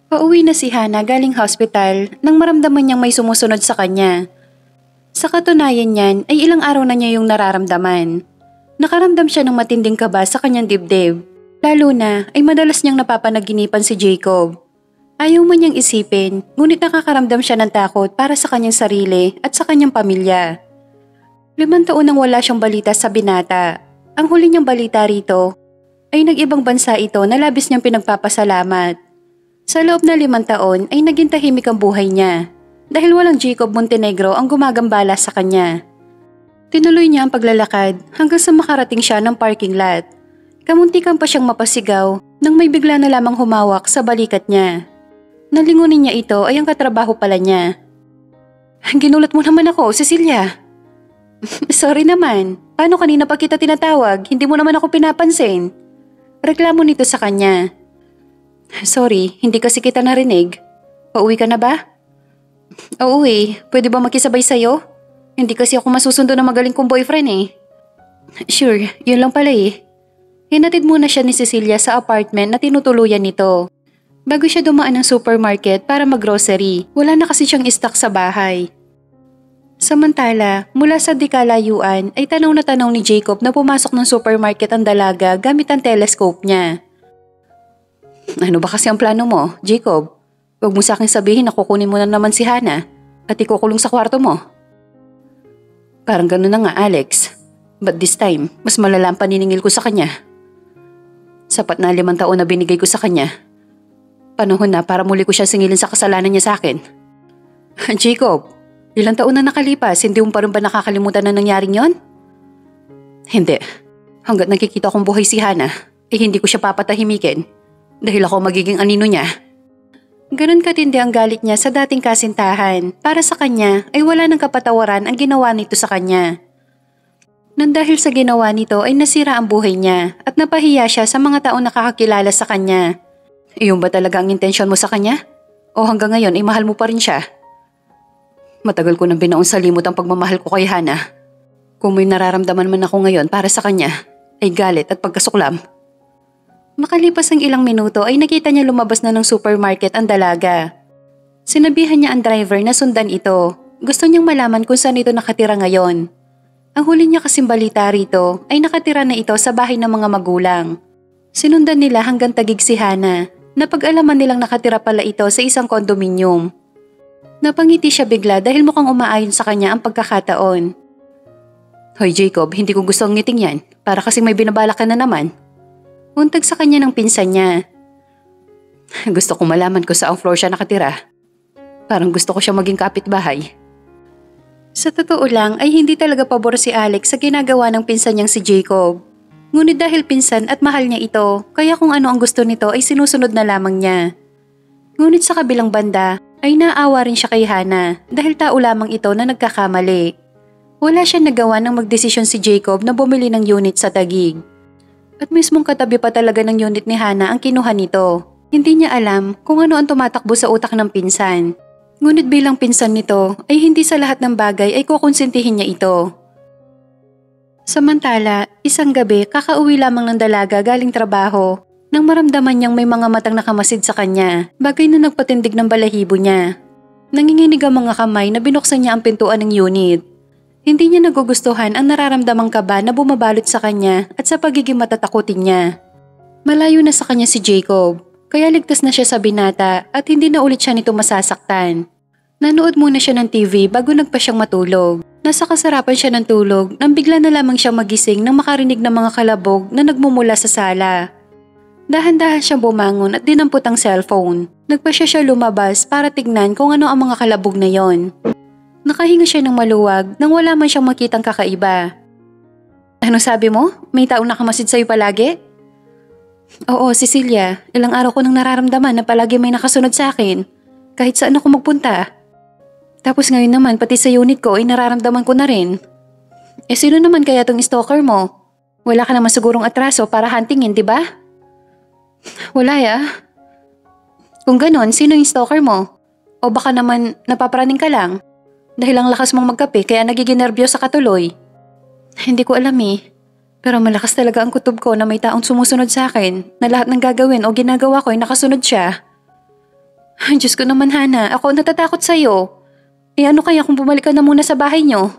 Pauwi na si Hana galing hospital nang maramdaman niyang may sumusunod sa kanya. Sa katunayan niyan ay ilang araw na niya yung nararamdaman. Nakaramdam siya ng matinding kaba sa kanyang dibdib. Lalo na ay madalas niyang napapanaginipan si Jacob. Ayaw man niyang isipin, ngunit nakakaramdam siya ng takot para sa kanyang sarili at sa kanyang pamilya. 5 taon nang wala siyang balita sa binata. Ang huli niyang balita rito ay nag-ibang bansa ito na labis niyang pinagpapasalamat. Sa loob na 5 taon ay naging tahimik ang buhay niya dahil walang Jacob Montenegro ang gumagambala sa kanya. Tinuloy niya ang paglalakad hanggang sa makarating siya ng parking lot. Kamuntikan pa siyang mapasigaw nang may bigla na lamang humawak sa balikat niya. Nalingunin niya ito ay ang katrabaho pala niya. Ginulat mo naman ako, Cecilia. Sorry naman, paano kanina pa kita tinatawag, hindi mo naman ako pinapansin. Reklamo nito sa kanya. Sorry, hindi kasi kita narinig. Pauwi ka na ba? Oo pwede ba makisabay sa'yo? Hindi kasi ako masusundo na magaling kong boyfriend eh. Sure, yun lang pala eh. Hinatid muna siya ni Cecilia sa apartment na tinutuluyan nito. Bago siya dumaan ng supermarket para maggrocery, wala na kasi siyang stock sa bahay. Samantala, mula sa di kalayuan ay tanaw na tanaw ni Jacob na pumasok ng supermarket ang dalaga gamit ang telescope niya. Ano ba kasi ang plano mo, Jacob? Huwag mo sa akin sabihin na kukunin mo na naman si Hana at ikukulong sa kwarto mo. Parang gano'n na nga, Alex. But this time, mas malala ang paniningil ko sa kanya. Sapat na 5 taon na binigay ko sa kanya. Panahon na para muli ko siya singilin sa kasalanan niya sa akin. Jacob, ilang taon na nakalipas, hindi mo pa rin ba nakakalimutan na nangyaring yon? Hindi. Hanggat nakikita kong buhay si Hana, hindi ko siya papatahimikin. Dahil ako magiging anino niya. Ganon katindi ang galit niya sa dating kasintahan. Para sa kanya ay wala ng kapatawaran ang ginawa nito sa kanya. Nang dahil sa ginawa nito ay nasira ang buhay niya at napahiya siya sa mga taong nakakakilala sa kanya. Iyon ba talaga ang intensyon mo sa kanya? O hanggang ngayon ay mahal mo pa rin siya? Matagal ko nang binaon sa limot ang pagmamahal ko kay Hana. Kung may nararamdaman man ako ngayon para sa kanya, ay galit at pagkasuklam. Makalipas ang ilang minuto ay nakita niya lumabas na ng supermarket ang dalaga. Sinabihan niya ang driver na sundan ito. Gusto niyang malaman kung saan ito nakatira ngayon. Ang huli niya kasing balita rito ay nakatira na ito sa bahay ng mga magulang. Sinundan nila hanggang Taguig si Hana. Napag-alaman nilang nakatira pala ito sa isang kondominium. Napangiti siya bigla dahil mukhang umaayon sa kanya ang pagkakataon. Hoy Jacob, hindi ko gusto ang ngiting yan. Para kasing may binabalak ka na naman. Untag sa kanya ng pinsan niya. Gusto kong malaman kung saang floor siya nakatira. Parang gusto ko siya maging kapitbahay. Sa totoo lang ay hindi talaga pabor si Alex sa ginagawa ng pinsan niyang si Jacob. Ngunit dahil pinsan at mahal niya ito, kaya kung ano ang gusto nito ay sinusunod na lamang niya. Ngunit sa kabilang banda ay naawa rin siya kay Hana dahil tao lamang ito na nagkakamali. Wala siya nagawa ng magdesisyon si Jacob na bumili ng unit sa Taguig. At mismong katabi pa talaga ng unit ni Hana ang kinuha nito. Hindi niya alam kung ano ang tumatakbo sa utak ng pinsan. Ngunit bilang pinsan nito ay hindi sa lahat ng bagay ay kukonsintihin niya ito. Samantala, isang gabi kakauwi lamang ng dalaga galing trabaho nang maramdaman niyang may mga matang nakamasid sa kanya, bagay na nagpatindig ng balahibo niya. Nanginginig ang mga kamay na binuksan niya ang pintuan ng unit. Hindi niya nagugustuhan ang nararamdamang kaba na bumabalot sa kanya at sa pagiging matatakutin niya. Malayo na sa kanya si Jacob, kaya ligtas na siya sa binata at hindi na ulit siya nito masasaktan. Nanood muna siya ng TV bago nagpa siyang matulog. Nasa kasarapan siya ng tulog nang bigla na lamang siyang magising nang makarinig ng mga kalabog na nagmumula sa sala. Dahan-dahan siyang bumangon at dinampot ang cellphone. Nagpa siya lumabas para tignan kung ano ang mga kalabog na yon. Nakahinga siya ng maluwag nang wala man siyang makitang kakaiba. Ano sabi mo? May taong nakamasid sa'yo palagi? Oo, Cecilia. Ilang araw ko nang nararamdaman na palagi may nakasunod sa akin. Kahit saan ako magpunta. Tapos ngayon naman pati sa unit ko ay nararamdaman ko na rin. Sino naman kaya tong stalker mo? Wala ka naman sigurong atraso para huntingin, di ba? Wala ya. Kung ganon, sino yung stalker mo? O baka naman napapraning ka lang? Dahil ang lakas mong magkape kaya nagiging nervyos sa katuloy. Hindi ko alam eh. Pero malakas talaga ang kutob ko na may taong sumusunod sa akin na lahat ng gagawin o ginagawa ko ay nakasunod siya. Ay, Diyos ko naman Hana, ako natatakot sa'yo. Ano kaya kung bumalik ka na muna sa bahay niyo?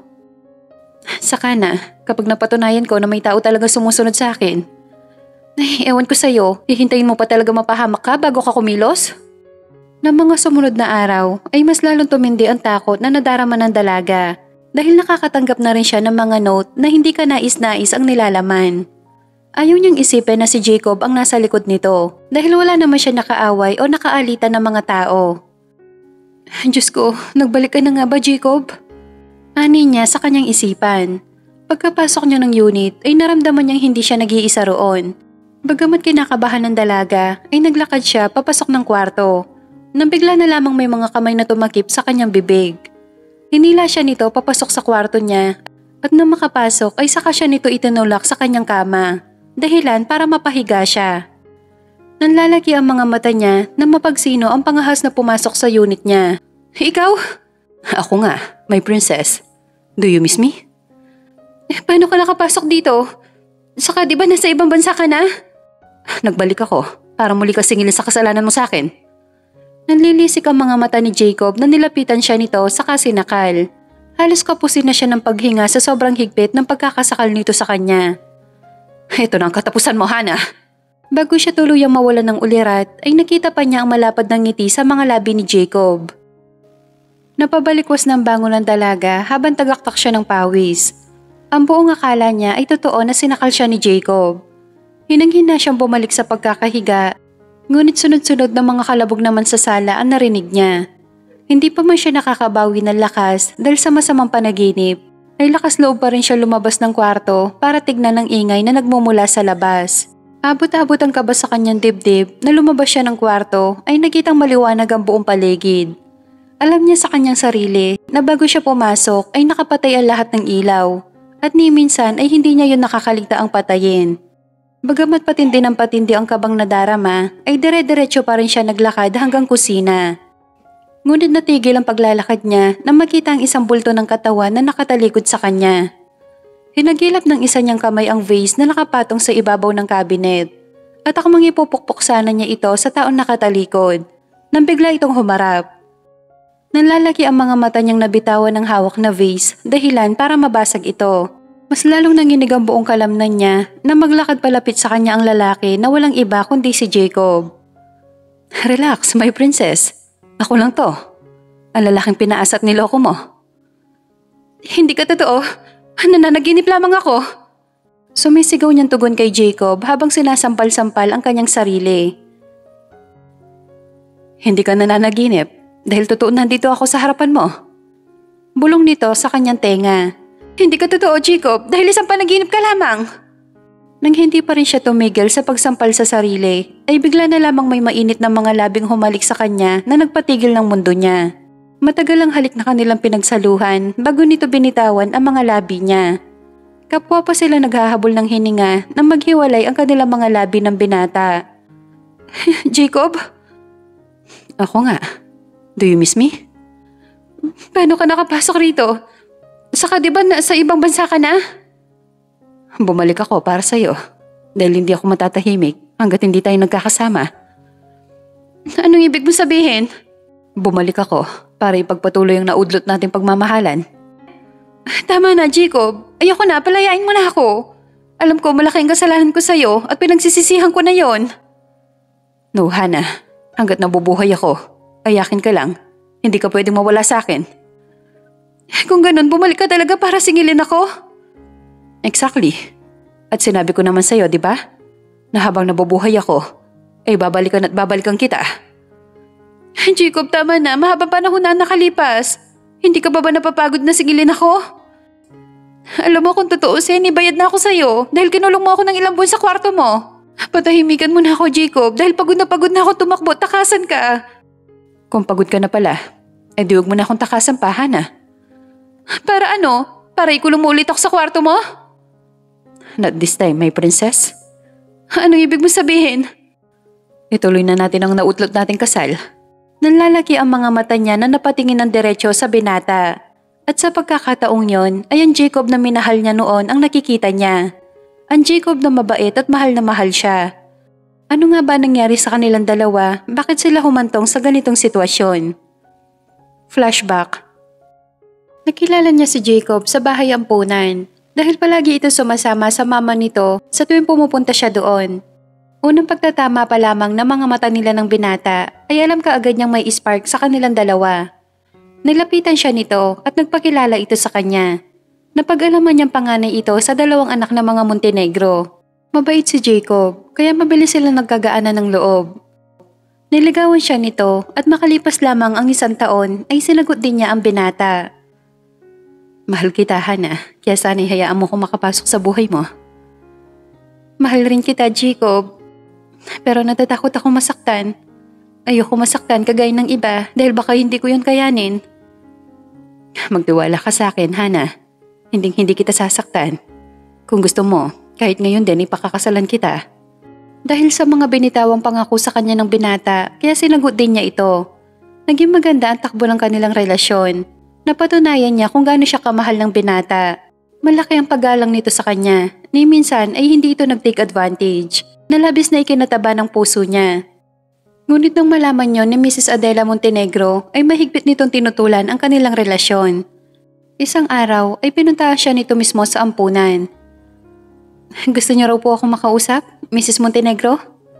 Saka na, kapag napatunayan ko na may tao talaga sumusunod sa akin. Ay, ewan ko sa'yo, hihintayin mo pa talaga mapahamak ka bago ka kumilos? Ng mga sumunod na araw ay mas lalong tumindi ang takot na nadarama ng dalaga dahil nakakatanggap na rin siya ng mga note na hindi ka nais-nais ang nilalaman. Ayaw niyang isipin na si Jacob ang nasa likod nito dahil wala naman siya nakaaway o nakaalitan ng mga tao. Diyos ko, nagbalik ka na nga ba Jacob? Ani niya sa kanyang isipan. Pagkapasok niya ng unit ay naramdaman niyang hindi siya nag-iisa roon. Bagamat kinakabahan ng dalaga ay naglakad siya papasok ng kwarto. Nang bigla na lamang may mga kamay na tumakip sa kanyang bibig. Hinila siya nito papasok sa kwarto niya at nang makapasok ay saka siya nito itinulak sa kanyang kama. Dahilan para mapahiga siya. Nanlalaki ang mga mata niya na mapagsino ang pangahas na pumasok sa unit niya. Ikaw? Ako nga, my princess. Do you miss me? Paano ka nakapasok dito? Saka di ba nasa ibang bansa ka na? Nagbalik ako para muli ka singilin sa kasalanan mo sa akin. Nanlilisik ang mga mata ni Jacob na nilapitan siya nito sa kasinakal. Halos kapusin na siya ng paghinga sa sobrang higpit ng pagkakasakal nito sa kanya. Ito na ang katapusan mo, Hana. Bago siya tuluyang mawalan ng ulirat, ay nakita pa niya ang malapad ng ngiti sa mga labi ni Jacob. Napabalikwas ng bango ng dalaga habang tagaktak siya ng pawis. Ang buong akala niya ay totoo na sinakal siya ni Jacob. Hinang-hina siyang bumalik sa pagkakahiga, ngunit sunod-sunod ng mga kalabog naman sa sala ang narinig niya. Hindi pa man siya nakakabawi ng lakas dahil sa masamang panaginip, ay lakas loob pa rin siya lumabas ng kwarto para tignan ng ingay na nagmumula sa labas. Abot-abot ang kaba sa kanyang dibdib na lumabas siya ng kwarto ay nakitang maliwanag ang buong paligid. Alam niya sa kanyang sarili na bago siya pumasok ay nakapatay ang lahat ng ilaw at ni minsan ay hindi niya yun nakakaligta ang patayin. Bagamat patindi ng patindi ang kabang nadarama ay dire-diretso pa rin siya naglakad hanggang kusina. Ngunit natigil ang paglalakad niya nang makita ang isang bulto ng katawan na nakatalikod sa kanya. Hinagilap ng isa niyang kamay ang vase na nakapatong sa ibabaw ng cabinet at akmang ipupukpok sana niya ito sa taong nakatalikod nang bigla itong humarap. Nanlalaki ang mga mata niyang nabitawan ng hawak na vase dahilan para mabasag ito. Mas lalong nanginig ang buong kalamnan niya na maglakad palapit sa kanya ang lalaki na walang iba kundi si Jacob. Relax, my princess. Ako lang to. Ang lalaking pinaas at niloko mo. Hindi ka totoo. Nananaginip lamang ako. Sumisigaw niyang tugon kay Jacob habang sinasampal-sampal ang kanyang sarili. Hindi ka nananaginip dahil totoo nandito ako sa harapan mo. Bulong nito sa kanyang tenga. Hindi ka totoo, Jacob, dahil isang panaginip ka lamang. Nang hindi pa rin siya tumigil sa pagsampal sa sarili, ay bigla na lamang may mainit na mga labing humalik sa kanya na nagpatigil ng mundo niya. Matagal ang halik na kanilang pinagsaluhan bago nito binitawan ang mga labi niya. Kapwa pa sila naghahabol ng hininga nang maghiwalay ang kanilang mga labi ng binata. Jacob? Ako nga. Do you miss me? Paano ka nakapasok rito? Saka di ba nasa ibang bansa ka na? Bumalik ako para sa'yo dahil hindi ako matatahimik hanggat hindi tayo nagkakasama. Anong ibig mo sabihin? Bumalik ako para ipagpatuloy ang naudlot nating pagmamahalan. Tama na, Jacob. Ayoko na, palayain mo na ako. Alam ko malaking kasalanan ko sa'yo at pinagsisisihan ko na yon. No, Hana. Hanggat nabubuhay ako, ayakin ka lang. Hindi ka pwedeng mawala sa akin. Kung ganun, bumalik ka talaga para singilin ako? Exactly. At sinabi ko naman sa'yo, di ba? Na habang nabubuhay ako, ay babalikan at babalikan kita. Jacob, tama na. Mahabang panahon na nakalipas. Hindi ka ba napapagod na sigilin ako? Alam mo kung totoo, ibayad na ako sa'yo dahil kinulong mo ako ng ilang buwan sa kwarto mo. Patahimikan mo na ako, Jacob, dahil pagod na ako tumakbo. Takasan ka. Kung pagod ka na pala, ay diwag mo na akong takasan pa, Hana. Para ano? Para ikulong mo ulit ako sa kwarto mo? Not this time, my princess. Anong ibig mo sabihin? Ituloy na natin ang nautlot nating kasal. Nanlalaki ang mga mata niya na napatingin ng diretso sa binata. At sa pagkakataong yon, ay ang Jacob na minahal niya noon ang nakikita niya. Ang Jacob na mabait at mahal na mahal siya. Ano nga ba nangyari sa kanilang dalawa? Bakit sila humantong sa ganitong sitwasyon? Flashback. Nakilala niya si Jacob sa bahay ampunan dahil palagi ito sumasama sa mama nito sa tuwing pumupunta siya doon. Unang pagtatama pa lamang ng mga mata nila ng binata ay alam kaagad niyang may spark sa kanilang dalawa. Nilapitan siya nito at nagpakilala ito sa kanya. Napag-alaman niyang panganay ito sa dalawang anak ng mga Montenegro. Mabait si Jacob, kaya mabilis silang nagkagaanan ng loob. Niligawan siya nito at makalipas lamang ang 1 taon ay sinagot din niya ang binata. Mahal kita, Hana, kaya sana'y hayaan mo kung makapasok sa buhay mo. Mahal rin kita, Jacob. Pero natatakot ako masaktan. Ayoko masaktan kagaya ng iba dahil baka hindi ko yun kayanin. Magtiwala ka sa akin, Hana. Hindi kita sasaktan. Kung gusto mo, kahit ngayon din ipakakasalan kita. Dahil sa mga binitawang pangako sa kanya ng binata, kaya sinagot din niya ito. Naging maganda ang takbo ng kanilang relasyon. Napatunayan niya kung gaano siya kamahal ng binata. Malaki ang paggalang nito sa kanya. Ni minsan ay hindi ito nag-take advantage. Nalabis na ikinataba ng puso niya. Ngunit nang malaman niyo ni Mrs. Adela Montenegro ay mahigpit nitong tinutulan ang kanilang relasyon. Isang araw ay pinuntahan siya nito mismo sa ampunan. Gusto niyo raw po akong makausap, Mrs. Montenegro?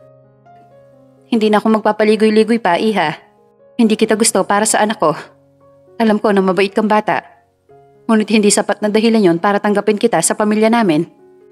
Hindi na ako magpapaligoy-ligoy pa, iha. Hindi kita gusto para sa anak ko. Alam ko na mabait kang bata. Ngunit hindi sapat na dahilan yon para tanggapin kita sa pamilya namin.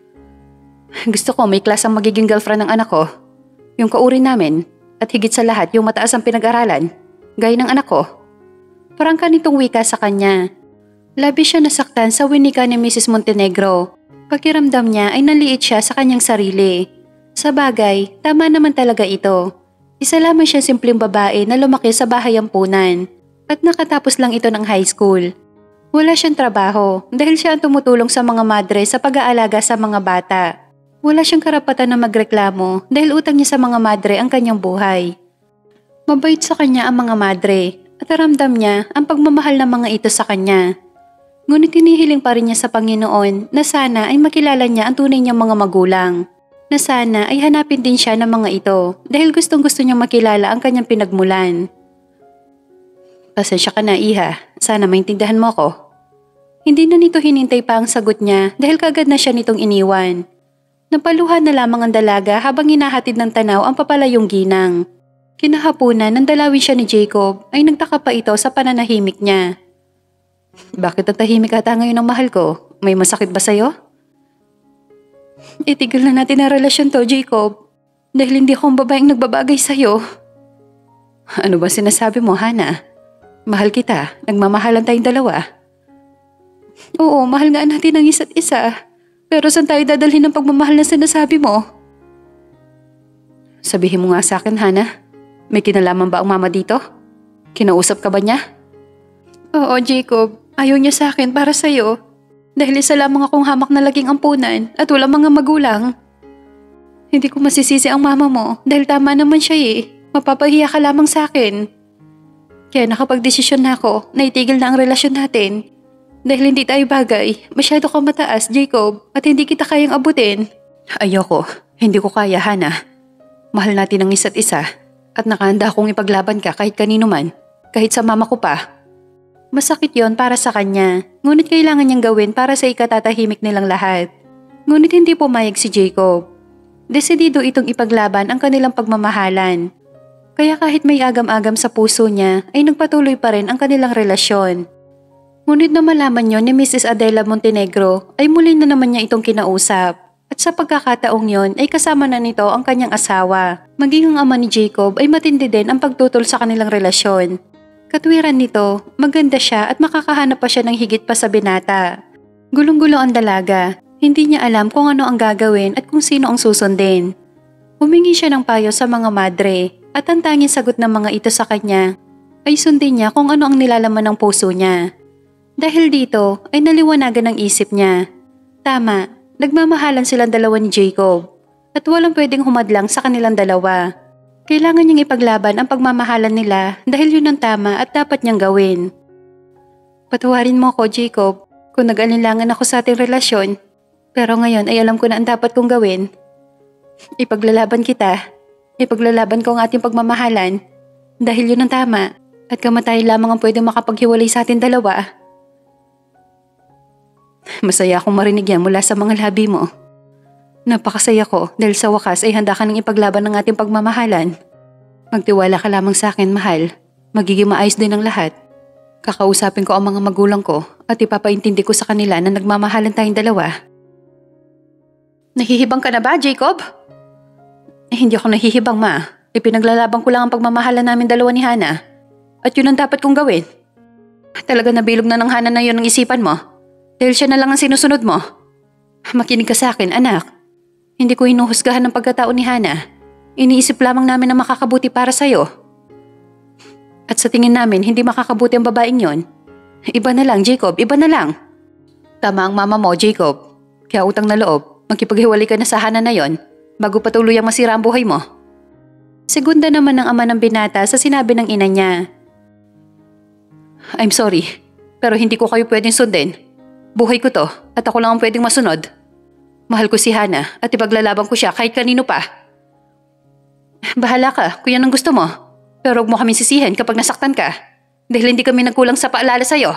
Gusto ko may klasang magiging girlfriend ng anak ko. Yung kauri namin. At higit sa lahat yung mataas ang pinag-aralan. Gaya ng anak ko. Parang kanitong wika sa kanya. Labis siya nasaktan sa winika ni Mrs. Montenegro. Pakiramdam niya ay naliit siya sa kanyang sarili. Sa bagay, tama naman talaga ito. Isa lamang siya simpleng babae na lumaki sa bahay ampunan. At nakatapos lang ito ng high school. Wala siyang trabaho dahil siya ang tumutulong sa mga madre sa pag-aalaga sa mga bata. Wala siyang karapatan na magreklamo dahil utang niya sa mga madre ang kanyang buhay. Mabait sa kanya ang mga madre at ramdam niya ang pagmamahal ng mga ito sa kanya. Ngunit hinihiling pa rin niya sa Panginoon na sana ay makilala niya ang tunay niyang mga magulang. Na sana ay hanapin din siya ng mga ito dahil gustong-gusto niyang makilala ang kanyang pinagmulan. Pasensya ka na, iha. Sana maintindihan mo ako. Hindi na nito hinintay pa ang sagot niya dahil kagad na siya nitong iniwan. Napaluhan na lamang ang dalaga habang hinahatid ng tanaw ang papalayong ginang. Kinahapunan nang dalawin siya ni Jacob ay nagtaka pa ito sa pananahimik niya. Bakit ang tahimik ata ngayon ang mahal ko? May masakit ba sa'yo? Itigil na natin ang relasyon to, Jacob. Dahil hindi ako ang babaeng nagbabagay sa'yo. Ano ba sinasabi mo, Hana? Mahal kita. Nagmamahalan tayong dalawa. Oo, mahal nga natin ang isa't isa. Pero saan tayo dadalhin ng pagmamahal na sinasabi mo? Sabihin mo nga sa akin, Hana. May kinalaman ba ang mama dito? Kinausap ka ba niya? Oo, Jacob. Ayaw niya sa akin para sa'yo. Dahil isa lamang akong hamak na laging ampunan at walang mga magulang. Hindi ko masisisi ang mama mo dahil tama naman siya eh. Mapapahiya ka lamang sa akin. Kaya nakapag-desisyon na ako na itigil na ang relasyon natin. Dahil hindi tayo bagay, masyado ka mataas, Jacob, at hindi kita kayang abutin. Ayoko, hindi ko kaya, Hana. Mahal natin ang isa't isa at nakahanda akong ipaglaban ka kahit kanino man, kahit sa mama ko pa. Masakit yon para sa kanya, ngunit kailangan niyang gawin para sa ikatatahimik nilang lahat. Ngunit hindi pumayag si Jacob. Desidido itong ipaglaban ang kanilang pagmamahalan. Kaya kahit may agam-agam sa puso niya, ay nagpatuloy pa rin ang kanilang relasyon. Ngunit na malaman niyo ni Mrs. Adela Montenegro ay muli na naman niya itong kinausap. At sa pagkakataong yon ay kasama na nito ang kanyang asawa. Maging ang ama ni Jacob ay matindi din ang pagtutol sa kanilang relasyon. Katwiran nito, maganda siya at makakahanap pa siya ng higit pa sa binata. Gulong-gulo ang dalaga. Hindi niya alam kung ano ang gagawin at kung sino ang susundin. Humingi siya ng payo sa mga madre at ang tanging sagot ng mga ito sa kanya ay sundin niya kung ano ang nilalaman ng puso niya. Dahil dito ay naliwanagan ang isip niya. Tama, nagmamahalan silang dalawa ni Jacob at walang pwedeng humadlang sa kanilang dalawa. Kailangan niyang ipaglaban ang pagmamahalan nila dahil yun ang tama at dapat niyang gawin. Patawarin mo ako, Jacob, kung nag-alinlangan ako sa ating relasyon. Pero ngayon ay alam ko na ang dapat kong gawin. Ipaglalaban kita Ipaglalaban ko ang ating pagmamahalan dahil yun ang tama at kamatayan lamang ang pwedeng makapaghiwalay sa ating dalawa. Masaya akong marinig yan mula sa mga labi mo. Napakasaya ko dahil sa wakas ay handa ka ng ipaglaban ng ating pagmamahalan. Magtiwala ka lamang sa akin, mahal. Magiging maayos din ang lahat. Kakausapin ko ang mga magulang ko at ipapaintindi ko sa kanila na nagmamahalan tayong dalawa. Nahihibang ka na ba, Jacob? Hindi ako nahihibang, ma. Ipinaglalaban ko lang ang pagmamahalan namin dalawa ni Hana. At yun ang dapat kong gawin. Talaga nabilog na ng Hana na yun ang isipan mo. Dahil siya na lang ang sinusunod mo. Makinig ka sa akin, anak. Hindi ko hinuhusgahan ng pagkatao ni Hana. Iniisip lamang namin na makakabuti para sa'yo. At sa tingin namin, hindi makakabuti ang babaeng yon. Iba na lang, Jacob, iba na lang. Tama ang mama mo, Jacob. Kaya utang na loob, magkipaghiwalay ka na sa Hana na yon bago patuluyang masira ang buhay mo. Segunda naman ng ama ng binata sa sinabi ng ina niya. I'm sorry, pero hindi ko kayo pwedeng sundin. Buhay ko to at ako lang ang pwedeng masunod. Mahal ko si Hana at ipaglalaban ko siya kahit kanino pa. Bahala ka kung yan ang gusto mo. Pero huwag mo kami sisihin kapag nasaktan ka. Dahil hindi kami nagkulang sa paalala sa'yo.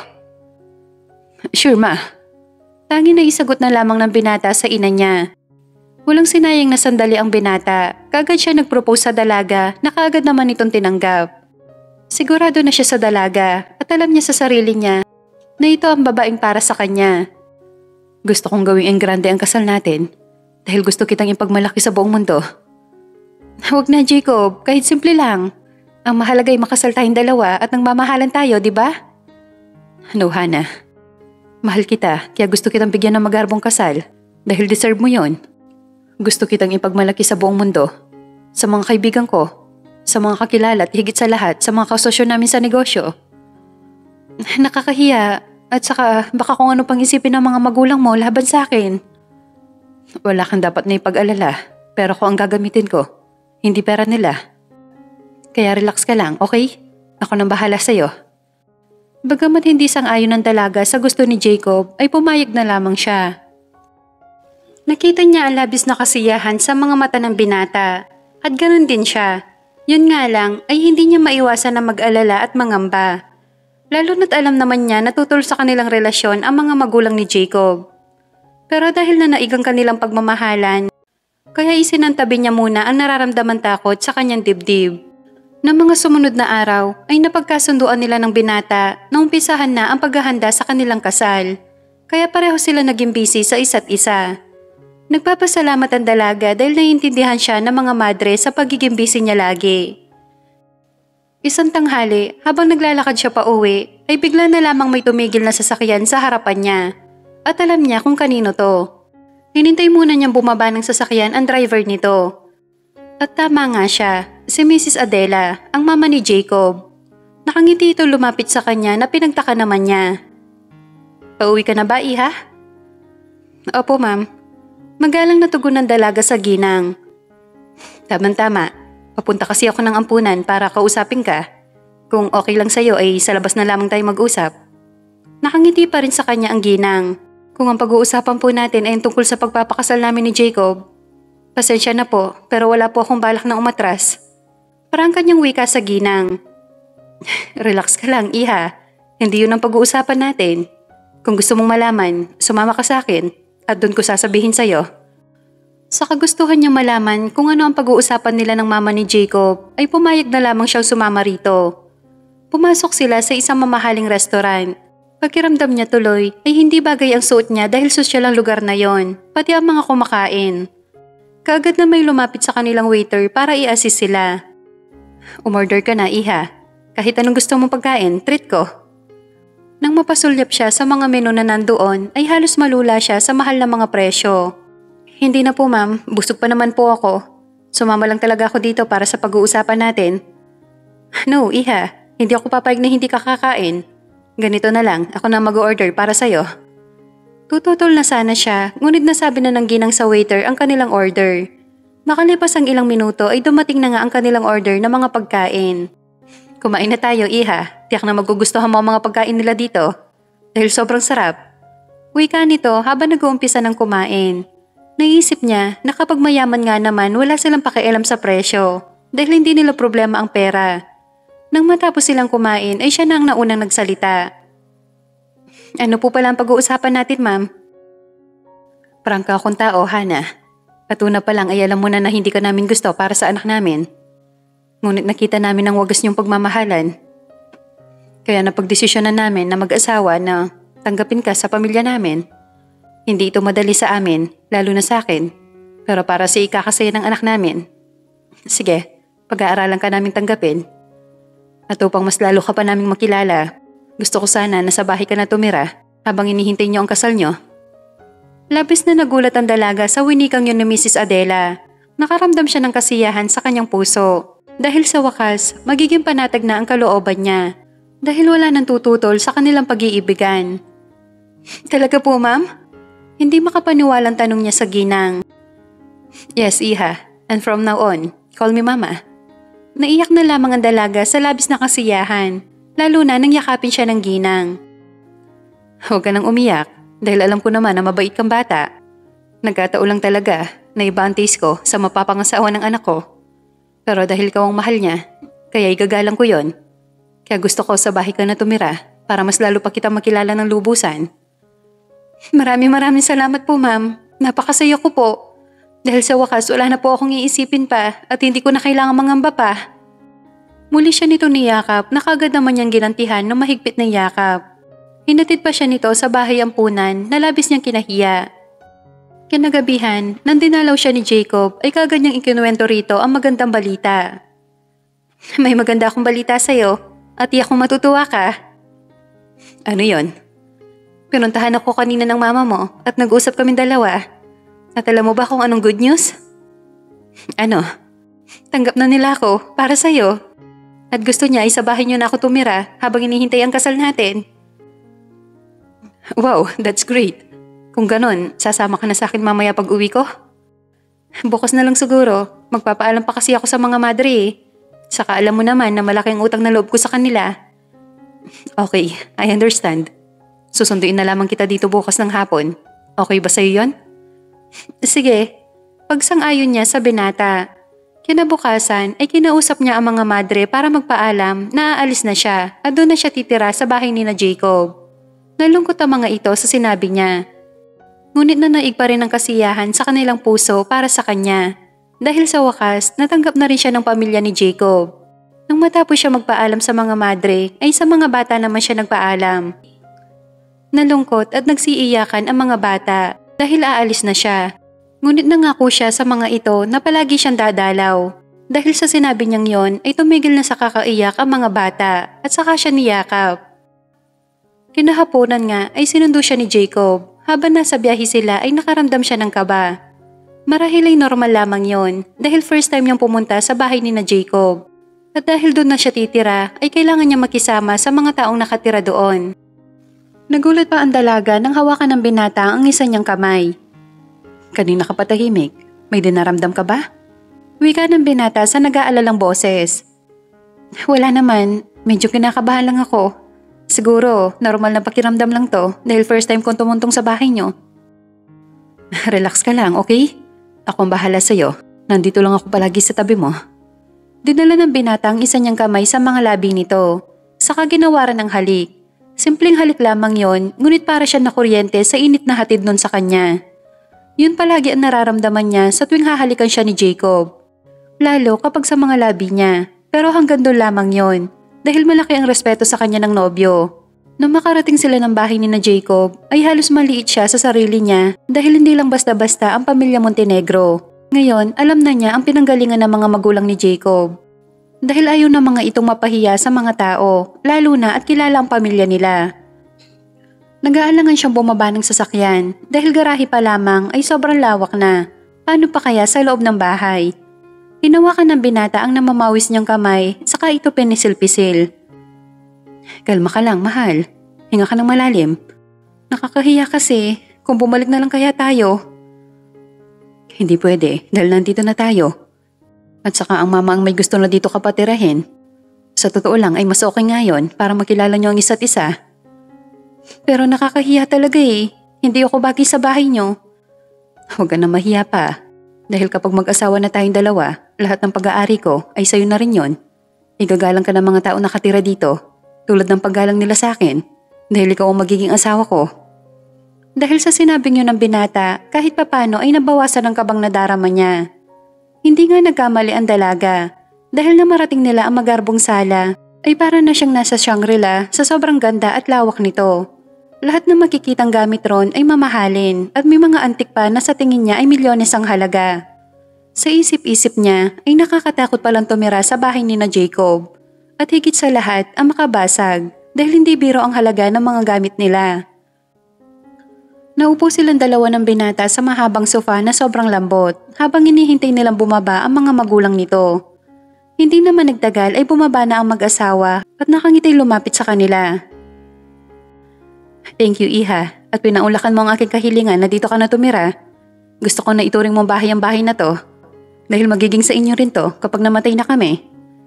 Sure, ma. Tanging na isagot na lamang ng binata sa ina niya. Walang sinayang na sandali ang binata. Kaagad siya nagpropose sa dalaga na kaagad naman itong tinanggap. Sigurado na siya sa dalaga at alam niya sa sarili niya na ito ang babaeng para sa kanya. Gusto kong gawing enggrande ang kasal natin dahil gusto kitang ipagmalaki sa buong mundo. Huwag na, Jacob. Kahit simple lang. Ang mahalaga ay makasal tayong dalawa at nagmamahalan tayo, di ba? No, Hana. Mahal kita kaya gusto kitang bigyan ng magarbong kasal dahil deserve mo yon. Gusto kitang ipagmalaki sa buong mundo, sa mga kaibigan ko, sa mga kakilala at higit sa lahat sa mga kasosyo namin sa negosyo. Nakakahiya. At saka baka kung ano pang isipin ng mga magulang mo laban sa akin. Wala kang dapat na ipag-alala, pero ko ang gagamitin ko, hindi pera nila. Kaya relax ka lang, okay? Ako nang bahala sa'yo. Bagamat hindi sang-ayon ng dalaga sa gusto ni Jacob, ay pumayag na lamang siya. Nakita niya ang labis na kasiyahan sa mga mata ng binata, at ganun din siya. Yun nga lang ay hindi niya maiwasan na mag-alala at mangamba. Lalo na't alam naman niya na tutol sa kanilang relasyon ang mga magulang ni Jacob. Pero dahil na naigang kanilang pagmamahalan, kaya isinantabi niya muna ang nararamdaman takot sa kanyang dibdib. Nang mga sumunod na araw ay napagkasunduan nila ng binata na umpisahan na ang paghahanda sa kanilang kasal. Kaya pareho sila naging busy sa isa't isa. Nagpapasalamat ang dalaga dahil naiintindihan siya ng mga madre sa pagiging busy niya lagi. Isang tanghali, habang naglalakad siya pa uwi, ay bigla na lamang may tumigil na sasakyan sa harapan niya. At alam niya kung kanino to. Hinintay muna niyang bumaba ng sasakyan ang driver nito. At tama nga siya, si Mrs. Adela, ang mama ni Jacob. Nakangiti ito lumapit sa kanya na pinagtaka naman niya. Pauwi ka na ba, iha? Opo, ma'am. Magalang natugon ng dalaga sa ginang. Tama-tama. Papunta kasi ako ng ampunan para kausapin ka. Kung okay lang sa'yo ay sa labas na lamang tayo mag-usap. Nakangiti pa rin sa kanya ang ginang. Kung ang pag-uusapan po natin ay tungkol sa pagpapakasal namin ni Jacob, pasensya na po pero wala po akong balak na umatras. Parang kanyang wika sa ginang. Relax ka lang, iha. Hindi yun ang pag-uusapan natin. Kung gusto mong malaman, sumama ka sa akin at doon ko sasabihin sa'yo. Sa kagustuhan niyang malaman kung ano ang pag-uusapan nila ng mama ni Jacob, ay pumayag na lamang siyang sumama rito. Pumasok sila sa isang mamahaling restaurant. Pakiramdam niya tuloy ay hindi bagay ang suot niya dahil sosyal ang lugar na yon, pati ang mga kumakain. Kaagad na may lumapit sa kanilang waiter para i-assist sila. Umorder ka na, iha. Kahit anong gusto mong pagkain, treat ko. Nang mapasulyap siya sa mga menu na nandoon, ay halos malula siya sa mahal na mga presyo. Hindi na po, ma'am. Busog pa naman po ako. Sumama lang talaga ako dito para sa pag-uusapan natin. No, iha. Hindi ako papayag na hindi ka kakain. Ganito na lang, ako na mag-order para sa'yo. Tututol na sana siya, ngunit nasabi na ng ginang sa waiter ang kanilang order. Makalipas ang ilang minuto ay dumating na nga ang kanilang order ng mga pagkain. Kumain na tayo, iha. Tiyak na magugustuhan mo ang mga pagkain nila dito. Dahil sobrang sarap. Wika nito habang nag-uumpisa ng kumain. Naisip niya na kapag mayaman nga naman wala silang pakialam sa presyo. dahil hindi nila problema ang pera. Nang matapos silang kumain ay siya na ang naunang nagsalita. Ano po pala ang pag-uusapan natin, ma'am? Prangka akong tao, Hana. At una pa lang ay alam mo na hindi ka namin gusto para sa anak namin. Ngunit nakita namin ang wagas niyong pagmamahalan. Kaya napagdesisyonan namin na mag-asawa na tanggapin ka sa pamilya namin. Hindi ito madali sa amin, lalo na sa akin. Pero para sa ikakasaya ng anak namin. Sige, pag-aaralan ka namin tanggapin. At upang mas lalo ka pa naming makilala, gusto ko sana na sa bahay ka na tumira habang inihintay niyo ang kasal niyo. Labis na nagulat ang dalaga sa winikang yun ni Mrs. Adela. Nakaramdam siya ng kasiyahan sa kanyang puso. Dahil sa wakas, magiging panatag na ang kalooban niya. Dahil wala nang tututol sa kanilang pag-iibigan. Talaga po, ma'am? Hindi makapaniwalang tanong niya sa ginang. Yes, Iha. And from now on, call me Mama. Naiyak na lamang ang dalaga sa labis na kasiyahan. Lalo na nang yakapin siya ng ginang. Huwag ka nang umiyak dahil alam ko naman na mabait kang bata. Nagkataon lang talaga na iba ang taste ko sa mapapangasawa ng anak ko. Pero dahil ikaw ang mahal niya, kaya igagalang ko yon. Kaya gusto ko sa bahay ka na tumira para mas lalo pa kita makilala ng lubusan. Maraming salamat po, ma'am. Napakasaya ko po. Dahil sa wakas wala na po akong iisipin pa at hindi ko na kailangang mangamba pa. Muli siya nito niyakap na kagad naman niyang ginantihan ng mahigpit na yakap. Hinatid pa siya nito sa bahay ampunan na labis niyang kinahiya. Kinagabihan, nang dinalaw siya ni Jacob ay kagad niyang ikinuwento rito ang magandang balita. May maganda akong balita sa'yo at iyak kong matutuwa ka. Ano yon? Pinuntahan ako kanina ng mama mo at nag-usap kaming dalawa. At alam mo ba kung anong good news? Ano? Tanggap na nila ako para sa'yo. At gusto niya ay sa bahay niyo na ako tumira habang hinihintay ang kasal natin. Wow, that's great. Kung ganon, sasama ka na sa akin mamaya pag uwi ko? Bukas na lang siguro. Magpapaalam pa kasi ako sa mga madre eh. Saka alam mo naman na malaking utang na loob ko sa kanila. Okay, I understand. Susunduin na lamang kita dito bukas ng hapon. Okay ba sa'yo yon? Sige. Pagsang-ayon niya sa binata. Kinabukasan ay kinausap niya ang mga madre para magpaalam na aalis na siya at doon na siya titira sa bahay ni na Jacob. Nalungkot ang mga ito sa sinabi niya. Ngunit nanaig pa rin ang kasiyahan sa kanilang puso para sa kanya. Dahil sa wakas, natanggap na rin siya ng pamilya ni Jacob. Nang matapos siya magpaalam sa mga madre, ay sa mga bata naman siya nagpaalam. Nalungkot at nagsiiyakan ang mga bata dahil aalis na siya. Ngunit nangako siya sa mga ito na palagi siyang dadalaw. Dahil sa sinabi niyang yon ay tumigil na sa kakaiyak ang mga bata at saka siya niyakap. Kinahaponan nga ay sinundo siya ni Jacob. Habang nasa biyahe sila ay nakaramdam siya ng kaba. Marahil ay normal lamang yon dahil first time niyang pumunta sa bahay ni na Jacob. At dahil doon na siya titira ay kailangan niya makisama sa mga taong nakatira doon. Nagulat pa ang dalaga nang hawakan ng binata ang isa niyang kamay. Kanina ka patahimik, may dinaramdam ka ba? Wika ng binata sa nag-aalalang boses. Wala naman, medyo kinakabahan lang ako. Siguro, normal na pakiramdam lang to dahil first time kong tumuntong sa bahay niyo. Relax ka lang, okay? Ako ang bahala sa'yo. Nandito lang ako palagi sa tabi mo. Dinala ng binata ang isa niyang kamay sa mga labi nito. Saka ginawaran ng halik. Simpleng halik lamang yon, ngunit para siya nakuryente sa init na hatid nun sa kanya. Yun palagi ang nararamdaman niya sa tuwing hahalikan siya ni Jacob. Lalo kapag sa mga labi niya. Pero hanggang doon lamang yon. Dahil malaki ang respeto sa kanya ng nobyo. Nung makarating sila ng bahay ni na Jacob, ay halos maliit siya sa sarili niya dahil hindi lang basta-basta ang pamilya Montenegro. Ngayon, alam na niya ang pinanggalingan ng mga magulang ni Jacob. Dahil ayaw na mga itong mapahiya sa mga tao, lalo na at kilala ang pamilya nila. Nag-aalangan siyang bumaba ng sasakyan dahil garahe pa lamang ay sobrang lawak na. Paano pa kaya sa loob ng bahay? Hinawakan ng binata ang namamawis niyang kamay, saka ito pinisil-pisil. Kalma ka lang, mahal. Hinga ka ng malalim. Nakakahiya kasi, kung bumalik na lang kaya tayo. Hindi pwede, dahil nandito na tayo. At saka ang mama ang may gusto na dito ka patirahin. Sa totoo lang ay mas okay ngayon para makilala niyo ang isa't isa. Pero nakakahiya talaga eh. Hindi ako bagay sa bahay niyo. Huwag ka na mahiya pa. Dahil kapag mag-asawa na tayong dalawa, lahat ng pag-aari ko ay sa'yo na rin yon. Igagalang ka ng mga tao nakatira dito, tulad ng paggalang nila sa akin, dahil ikaw ang magiging asawa ko. Dahil sa sinabing yun ng binata, kahit papano ay nabawasan ang kabang nadarama niya. Hindi nga nagkamali ang dalaga, dahil na marating nila ang magarbong sala, ay para na siyang nasa Shangri-La sa sobrang ganda at lawak nito. Lahat ng makikitang gamit ron ay mamahalin at may mga antik pa na sa tingin niya ay milyones ang halaga. Sa isip-isip niya ay nakakatakot palang tumira sa bahay ni na Jacob. At higit sa lahat ang makabasag dahil hindi biro ang halaga ng mga gamit nila. Naupo silang dalawa ng binata sa mahabang sofa na sobrang lambot habang hinihintay nilang bumaba ang mga magulang nito. Hindi naman nagtagal ay bumaba na ang mag-asawa at nakangiti lumapit sa kanila. Thank you, Iha, at pinaunlakan mo ang aking kahilingan na dito ka na tumira. Gusto ko na ituring mong bahay ang bahay na to. Dahil magiging sa inyo rin to kapag namatay na kami.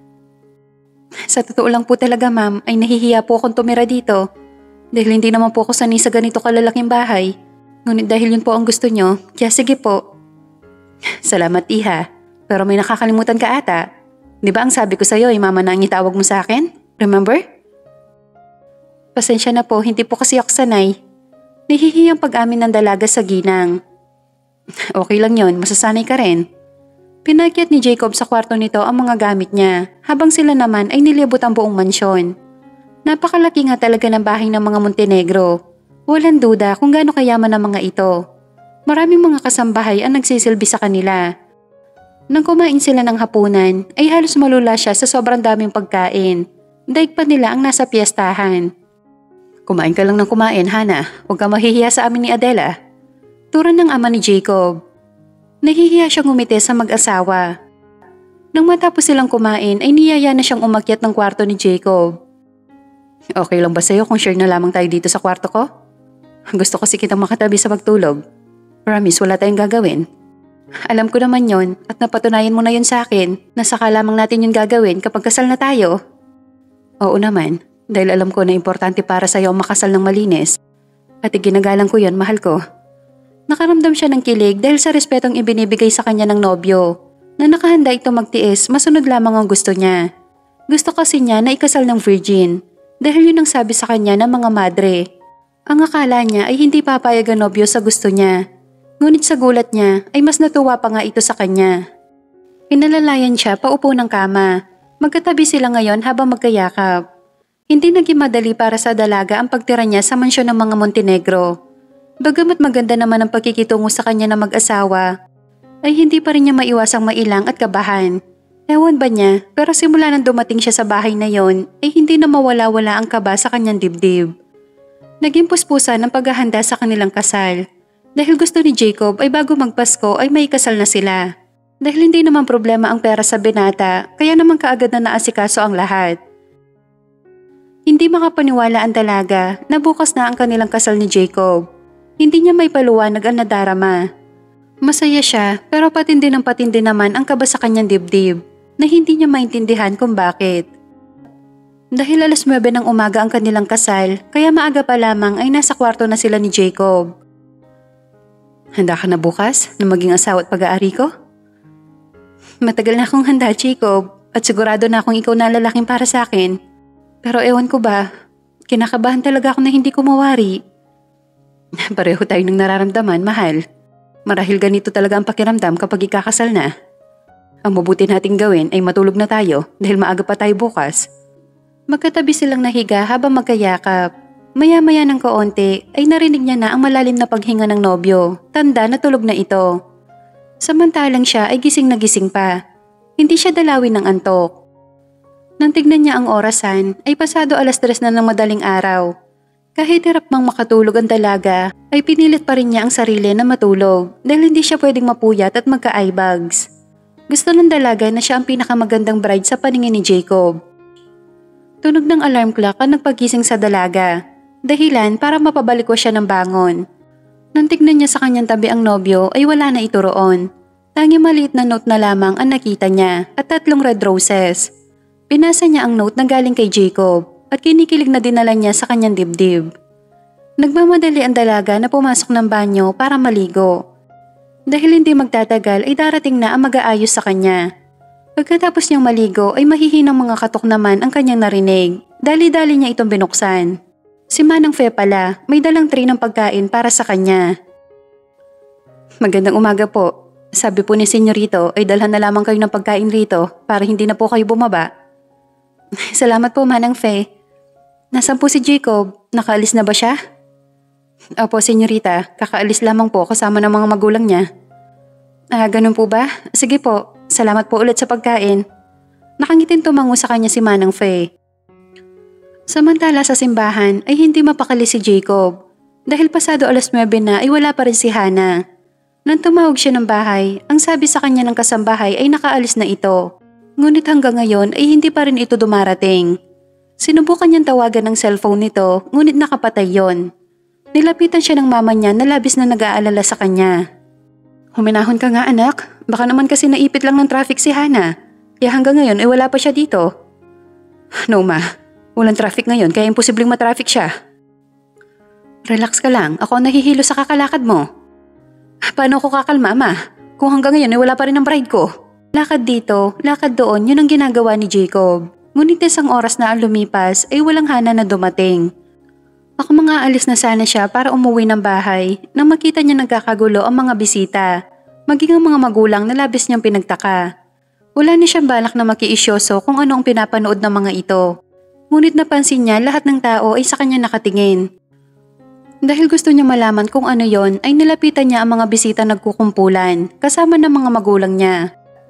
Sa totoo lang po talaga, ma'am, ay nahihiya po akong tumira dito. Dahil hindi naman po ako sanay sa ganito kalalaking bahay. Ngunit dahil yun po ang gusto nyo, kaya sige po. Salamat, Iha. Pero may nakakalimutan ka ata. Di ba ang sabi ko sa'yo ay mama na ang itawag mo sa akin? Remember? Pasensya na po, hindi po kasi ako sanay. Nahihiyang pag-amin ng dalaga sa ginang. Okay lang yon, masasanay ka rin. Pinakyat ni Jacob sa kwarto nito ang mga gamit niya, habang sila naman ay nilibot ang buong mansyon. Napakalaki nga talaga ng bahay ng mga Montenegro. Walang duda kung gaano kayaman ang mga ito. Maraming mga kasambahay ang nagsisilbi sa kanila. Nang kumain sila ng hapunan, ay halos malula siya sa sobrang daming pagkain. Daig pa nila ang nasa piyestahan. Kumain ka lang ng kumain, Hana. Huwag ka mahihiya sa amin ni Adela. Turan ng ama ni Jacob. Nahihiya siyang ngumiti sa mag-asawa. Nang matapos silang kumain ay niyaya na siyang umakyat ng kwarto ni Jacob. Okay lang ba sa'yo kung share na lamang tayo dito sa kwarto ko? Gusto ko si kitang makatabi sa pagtulog. Promise, wala tayong gagawin. Alam ko naman yon at napatunayan mo na yun sa akin na saka lamang natin yun gagawin kapag kasal na tayo. Oo naman. Dahil alam ko na importante para sa'yo ang makasal ng malinis. At iginagalang ko yon, mahal ko. Nakaramdam siya ng kilig dahil sa respetong ibinibigay sa kanya ng nobyo. Na nakahanda ito magtiis, masunod lamang ang gusto niya. Gusto kasi niya na ikasal ng virgin. Dahil yun ang sabi sa kanya ng mga madre. Ang akala niya ay hindi papayag ang nobyo sa gusto niya. Ngunit sa gulat niya ay mas natuwa pa nga ito sa kanya. Pinalalayan siya paupo ng kama. Magkatabi sila ngayon habang magkayakap. Hindi naging madali para sa dalaga ang pagtira niya sa mansyon ng mga Montenegro. Bagamat maganda naman ang pagkikitungo sa kanya ng mag-asawa, ay hindi pa rin niya maiwasang mailang at kabahan. Ewan ba niya, pero simula nang dumating siya sa bahay na yon, ay hindi na mawala-wala ang kaba sa kanyang dibdib. Naging puspusan ang paghahanda sa kanilang kasal. Dahil gusto ni Jacob ay bago magpasko ay may kasal na sila. Dahil hindi naman problema ang pera sa binata, kaya naman kaagad na naasikaso ang lahat. Hindi makapaniwala ang dalaga na bukas na ang kanilang kasal ni Jacob. Hindi niya may paluwanag ang nadarama. Masaya siya pero patindi ng patindi naman ang kaba sa kanyang dibdib na hindi niya maintindihan kung bakit. Dahil 9:00 ng umaga ang kanilang kasal kaya maaga pa lamang ay nasa kwarto na sila ni Jacob. Handa ka na bukas na maging asawa at pag-aari ko? Matagal na akong handa, Jacob, at sigurado na akong ikaw na lalaking para sa akin. Pero ewan ko ba, kinakabahan talaga ako na hindi ko mawari. Pareho tayo ng nararamdaman, mahal. Marahil ganito talaga ang pakiramdam kapag ikakasal na. Ang mabuti nating gawin ay matulog na tayo dahil maaga pa tayo bukas. Magkatabi silang nahiga habang magkayakap. Maya-maya ng kaunti ay narinig niya na ang malalim na paghinga ng nobyo. Tanda na tulog na ito. Samantalang siya ay gising na gising pa. Hindi siya dalawin ng antok. Nang tignan niya ang orasan, ay pasado 3:00 na ng madaling araw. Kahit hirap mang makatulog ang dalaga, ay pinilit pa rin niya ang sarili na matulog dahil hindi siya pwedeng mapuyat at magka-eye bags. Gusto ng dalaga na siya ang pinakamagandang bride sa paningin ni Jacob. Tunog ng alarm clock ang nagpagising sa dalaga, dahilan para mapabalikwa siya ng bangon. Nang tignan niya sa kanyang tabi ang nobyo ay wala na ito roon. Tanging maliit na note na lamang ang nakita niya at 3 red roses. Pinasa niya ang note na galing kay Jacob at kinikilig na dinala niya sa kanyang dibdib. Nagmamadali ang dalaga na pumasok ng banyo para maligo. Dahil hindi magtatagal ay darating na ang mag-aayos sa kanya. Pagkatapos niyang maligo ay mahihinang mga katok naman ang kanyang narinig. Dali-dali niya itong binuksan. Si Manang Fe pala, may dalang tray ng pagkain para sa kanya. Magandang umaga po. Sabi po ni Senyorito ay dalhan na lamang kayo ng pagkain rito para hindi na po kayo bumaba. Salamat po Manang Fe. Nasaan po si Jacob? Nakaalis na ba siya? Opo Senyorita, kakaalis lamang po kasama ng mga magulang niya. Ganun po ba? Sige po. Salamat po ulit sa pagkain. Nakangitin tumango sa kanya si Manang Fe. Samantala sa simbahan ay hindi mapakali si Jacob. Dahil pasado 9:00 na ay wala pa rin si Hana. Nang tumawag siya ng bahay, ang sabi sa kanya ng kasambahay ay nakaalis na ito. Ngunit hanggang ngayon ay hindi pa rin ito dumarating. Sinubukan niyang tawagan ng cellphone nito ngunit nakapatay yon. Nilapitan siya ng mama niya na labis na nag-aalala sa kanya. Huminahon ka nga anak, baka naman kasi naipit lang ng traffic si Hana. Kaya hanggang ngayon ay wala pa siya dito. No ma, walang traffic ngayon kaya imposibleng matraffic siya. Relax ka lang, ako ang nahihilo sa kakalakad mo. Paano ako kakalma ma? Kung hanggang ngayon ay wala pa rin ang bride ko. Lakad dito, lakad doon, yun ang ginagawa ni Jacob. Ngunit isang oras na ang lumipas ay walang Hana na dumating. Ako mga alis na sana siya para umuwi ng bahay nang makita niya nagkakagulo ang mga bisita, maging ang mga magulang na labis niyang pinagtaka. Wala na siyang balak na makiisyoso kung ano ang pinapanood ng mga ito. Ngunit napansin niya lahat ng tao ay sa kanya nakatingin. Dahil gusto niya malaman kung ano yon ay nilapitan niya ang mga bisita nagkukumpulan kasama ng mga magulang niya.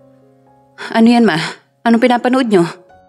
Ano yan ma? Anong pinapanood niyo?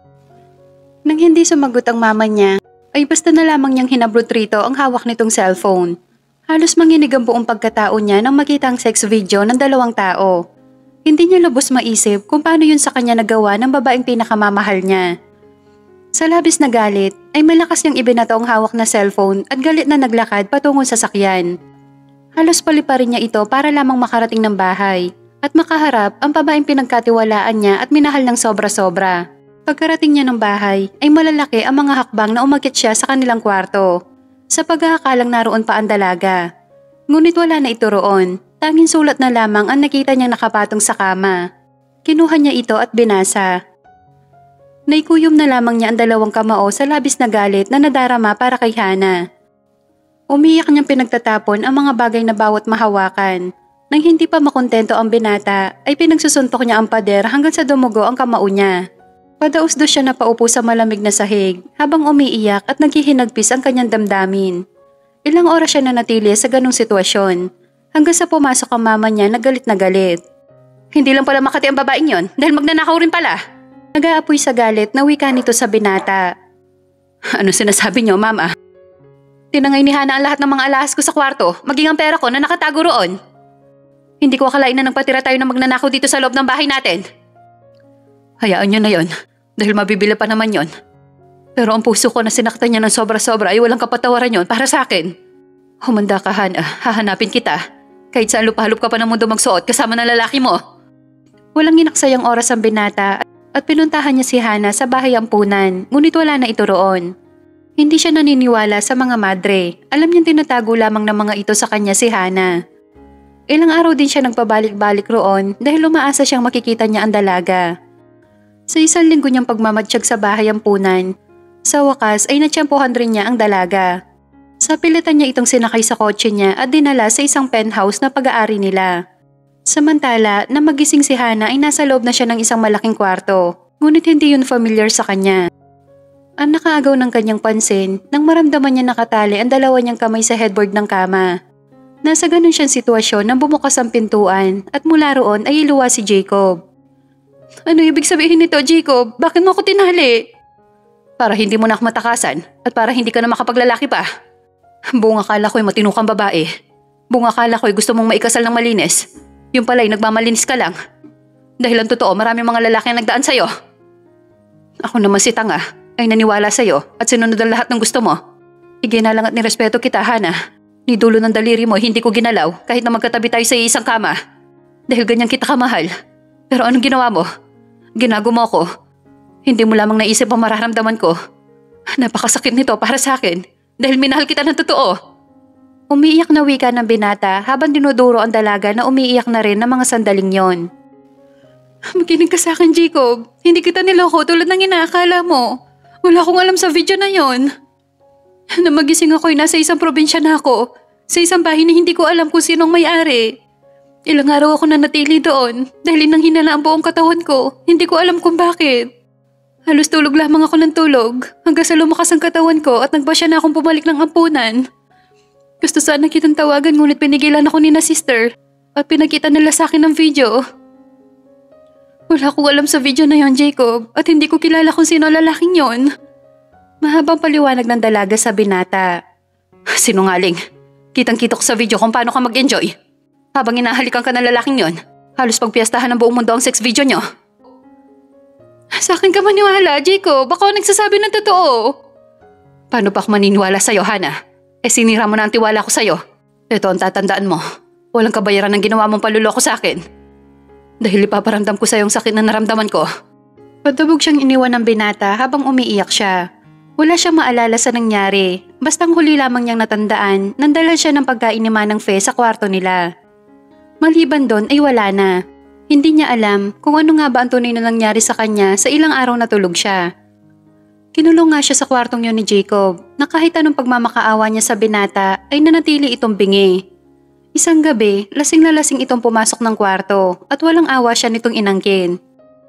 Nang hindi sumagot ang mama niya, ay basta na lamang niyang hinabrot rito ang hawak nitong cellphone. Halos manginig ang buong pagkatao niya nang makita ang sex video ng 2 tao. Hindi niya lubos maisip kung paano yun sa kanya nagawa ng babaeng pinakamamahal niya. Sa labis na galit, ay malakas niyang ibinato ang hawak na cellphone at galit na naglakad patungong sasakyan. Halos paliparin niya ito para lamang makarating ng bahay at makaharap ang babaeng pinagkatiwalaan niya at minahal ng sobra-sobra. Pagkarating niya ng bahay ay malalaki ang mga hakbang na umakyat siya sa kanilang kwarto. Sa pag-aakalang naroon pa ang dalaga. Ngunit wala na ito roon, tanging sulat na lamang ang nakita niyang nakapatong sa kama. Kinuha niya ito at binasa. Naikuyom na lamang niya ang 2 kamao sa labis na galit na nadarama para kay Hana. Umiyak niyang pinagtatapon ang mga bagay na bawat mahawakan. Nang hindi pa makontento ang binata ay pinagsusuntok niya ang pader hanggang sa dumugo ang kamao niya. Padaos-dos siya na paupo sa malamig na sahig habang umiiyak at naghihinagpis ang kanyang damdamin. Ilang oras siya nanatili sa ganong sitwasyon hanggang sa pumasok ang mama niya na galit na galit. Hindi lang pala makati ang babaeng yon dahil magnanakaw rin pala. Nag-aapoy sa galit na wika nito sa binata. Ano sinasabi niyo mama? Tinangay ni Hana ang lahat ng mga alahas ko sa kwarto, maging ang pera ko na nakatago roon. Hindi ko akalain na nagpatira tayo na magnanakaw dito sa loob ng bahay natin. Hayaan niyo na yon, dahil mabibili pa naman yon. Pero ang puso ko na sinaktan niya ng sobra-sobra ay walang kapatawaran yon para sa akin. Humanda ka Hana, hahanapin kita. Kahit saan lupa-halop ka pa ng mundo magsuot kasama ng lalaki mo. Walang inaksayang oras ang binata at pinuntahan niya si Hana sa bahay ampunan, ngunit wala na ito roon. Hindi siya naniniwala sa mga madre, alam niyang tinatago lamang ng mga ito sa kanya si Hana. Ilang araw din siya nagpabalik-balik roon dahil umaasa siyang makikita niya ang dalaga. Sa 1 linggo niyang pagmamadsyag sa bahay ampunan, sa wakas ay natsyempohan rin niya ang dalaga. Sa pilitan niya itong sinakay sa kotse niya at dinala sa isang penthouse na pag-aari nila. Samantala, na magising si Hana ay nasa loob na siya ng isang malaking kwarto, ngunit hindi yun familiar sa kanya. Ang nakaagaw ng kanyang pansin nang maramdaman niya nakatali ang 2 niyang kamay sa headboard ng kama. Nasa ganun siyang sitwasyon nang bumukas ang pintuan at mula roon ay iluwa si Jacob. Ano ibig sabihin nito, Jacob? Bakit mo ako tinali? Para hindi mo na ako matakasan at para hindi ka na makapaglalaki pa. Buong akala ko'y matino kang babae. Buong akala ko'y gusto mong maikasal ng malinis. Yung pala'y nagmamalinis ka lang. Dahil ang totoo, maraming mga lalaki ang nagdaan sa'yo. Ako naman si tanga ay naniwala sa'yo at sinunod ang lahat ng gusto mo. Iginalang at nirespeto kita, Hana. Ni dulo ng daliri mo, hindi ko ginalaw kahit na magkatabi tayo sa isang kama. Dahil ganyan kita kamahal. Pero anong ginawa mo? Ginago mo ako. Hindi mo lamang naisip ang mararamdaman ko. Napakasakit nito para sa akin dahil minahal kita ng totoo. Umiiyak na wika ng binata habang dinuduro ang dalaga na umiiyak na rin ng mga sandaling yon. Makinig ka sa akin, Jacob. Hindi kita niloko tulad ng inaakala mo. Wala akong alam sa video na yon. Na magising ako'y nasa isang probinsya na ako. Sa isang bahay na hindi ko alam kung sinong may-ari. Ilang araw ako na natili doon dahil nanghina na ang buong katawan ko. Hindi ko alam kung bakit. Halos tulog lamang ako ng tulog hanggang sa lumakas ang katawan ko at nagbasya na akong bumalik ng ampunan. Gusto sana kitang tawagan ngunit pinigilan ako ni na sister at pinakita nila sa akin ng video. Wala akong alam sa video na yon, Jacob, at hindi ko kilala kung sino lalaking yon. Mahabang paliwanag ng dalaga sa binata. Sinungaling. Kitang-kita ko sa video kung paano ka mag-enjoy. Habang inahalikan ka ng lalaking yon, halos pagpiyastahan ng buong mundo ang sex video nyo. Sa akin ka maniwala, Jacob. Baka ako nagsasabi ng totoo. Paano pa ako maniniwala sa'yo, Hana? Sinira mo na ang tiwala ko sa'yo. Ito ang tatandaan mo. Walang kabayaran ng ginawa mong paluloko sa akin. Dahil ipaparamdam ko sa'yo ang sakit na naramdaman ko. Padabog siyang iniwan ng binata habang umiiyak siya. Wala siyang maalala sa nangyari. Bastang huli lamang niyang natandaan, nandala siya ng pagkain ni Manang Fe sa kwarto nila. Maliban doon ay wala na. Hindi niya alam kung ano nga ba ang tunay na nangyari sa kanya sa ilang araw na tulog siya. Kinulong nga siya sa kwartong yun ni Jacob na kahit anong pagmamakaawa niya sa binata ay nanatili itong bingi. Isang gabi, lasing na lasing itong pumasok ng kwarto at walang awa siya nitong inangkin.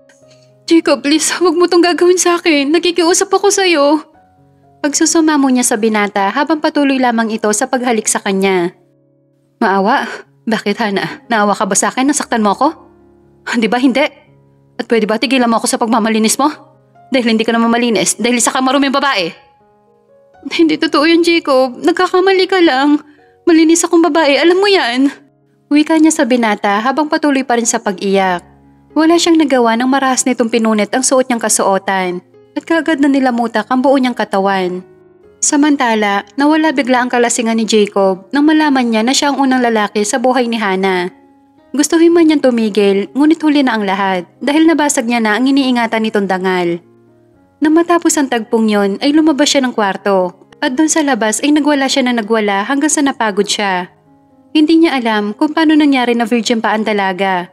Jacob, please, huwag mo tong gagawin sa akin. Nakikiusap ako sa'yo. Pagsusumamo niya sa binata habang patuloy lamang ito sa paghalik sa kanya. Maawa? Bakit, Hana? Naawa ka ba sa akin? Nasaktan mo ako? Di ba hindi? At pwede ba tigilan mo ako sa pagmamalinis mo? Dahil hindi ka naman malinis, dahil isa ka maruming babae. Hindi totoo yun, Jacob. Nagkakamali ka lang. Malinis akong babae, alam mo yan. Wika niya sa binata habang patuloy pa rin sa pag-iyak. Wala siyang nagawa nang marahas nitong pinunit ang suot niyang kasuotan at kaagad na nilamutak ang buo niyang katawan. Samantala, nawala bigla ang kalasingan ni Jacob nang malaman niya na siya ang unang lalaki sa buhay ni Hana. Gustuhin man niyang tumigil, ngunit huli na ang lahat dahil nabasag niya na ang iniingatan nitong dangal. Nang matapos ang tagpong yon ay lumabas siya ng kwarto at doon sa labas ay nagwala siya na nagwala hanggang sa napagod siya. Hindi niya alam kung paano nangyari na virgin pa ang dalaga.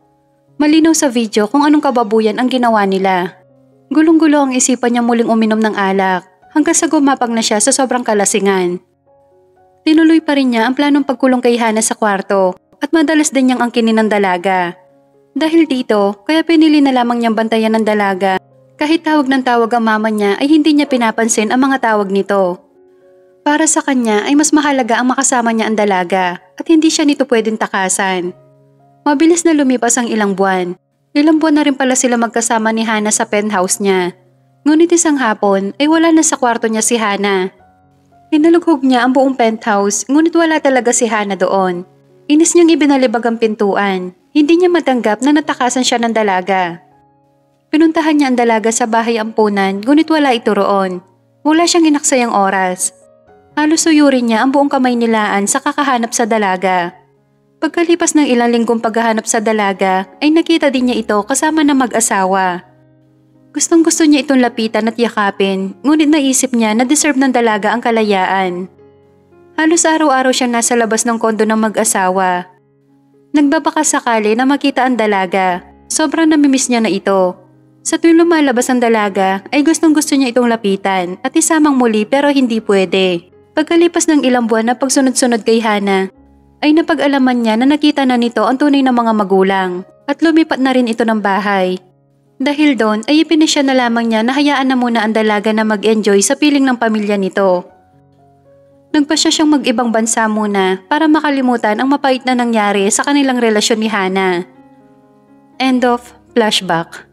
Malinaw sa video kung anong kababuyan ang ginawa nila. Gulong-gulo ang isipan niya muling uminom ng alak hanggang sa gumapang na siya sa sobrang kalasingan. Tinuloy pa rin niya ang planong pagkulong kay Hana sa kwarto at madalas din niyang angkinin ng dalaga. Dahil dito, kaya pinili na lamang niyang bantayan ng dalaga. Kahit tawag ng tawag ang mama niya ay hindi niya pinapansin ang mga tawag nito. Para sa kanya ay mas mahalaga ang makasama niya ang dalaga at hindi siya nito pwedeng takasan. Mabilis na lumipas ang ilang buwan. Ilang buwan na rin pala sila magkasama ni Hana sa penthouse niya. Ngunit isang hapon ay wala na sa kwarto niya si Hana. Inalughog niya ang buong penthouse ngunit wala talaga si Hana doon. Inis niyang ibinalibag ang pintuan. Hindi niya matanggap na natakasan siya ng dalaga. Pinuntahan niya ang dalaga sa bahay ampunan ngunit wala ito roon. Wala siyang inaksayang oras. Halos suyurin niya ang buong kamay nilaan sa kakahanap sa dalaga. Pagkalipas ng ilang linggong paghahanap sa dalaga ay nakita din niya ito kasama ng mag-asawa. Gustong-gusto niya itong lapitan at yakapin ngunit naisip niya na deserve ng dalaga ang kalayaan. Halos araw-araw siyang nasa labas ng kondo ng mag-asawa. Nagbabaka sakali na makita ang dalaga. Sobrang namimiss niya na ito. Sa tuwing lumalabas ang dalaga ay gustong-gusto niya itong lapitan at isamang muli pero hindi pwede. Pagkalipas ng ilang buwan na pagsunod-sunod kay Hana, ay napag-alaman niya na nakita na nito ang tunay na mga magulang at lumipat na rin ito ng bahay. Dahil doon ay ipinisya na lamang niya na hayaan na muna ang dalaga na mag-enjoy sa piling ng pamilya nito. Nagpasya siyang mag-ibang bansa muna para makalimutan ang mapait na nangyari sa kanilang relasyon ni Hana. End of flashback.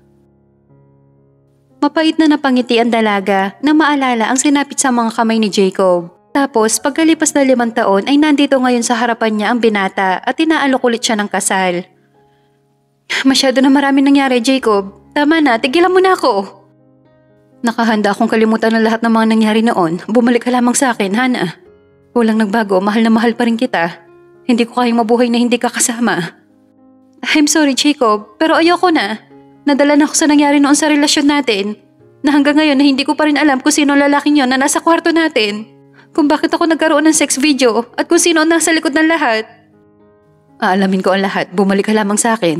Mapait na napangiti ang dalaga na maalala ang sinapit sa mga kamay ni Jacob. Tapos pagkalipas na 5 taon ay nandito ngayon sa harapan niya ang binata at inaalok ulit siya ng kasal. Masyado na marami nangyari, Jacob. Tama na, tigilan mo na ako. Nakahanda akong kalimutan ng lahat ng mga nangyari noon. Bumalik ka lamang sa akin, Hana. Walang nagbago, mahal na mahal pa rin kita. Hindi ko kayang mabuhay na hindi ka kasama. I'm sorry, Jacob, pero ayoko na. Nadala na ako sa nangyari noon sa relasyon natin na hanggang ngayon na hindi ko pa rin alam kung sino ang lalaking yon na nasa kwarto natin. Kung bakit ako nagkaroon ng sex video at kung sino ang nasa likod ng lahat. Aalamin ko ang lahat, bumalik ka lamang sa akin.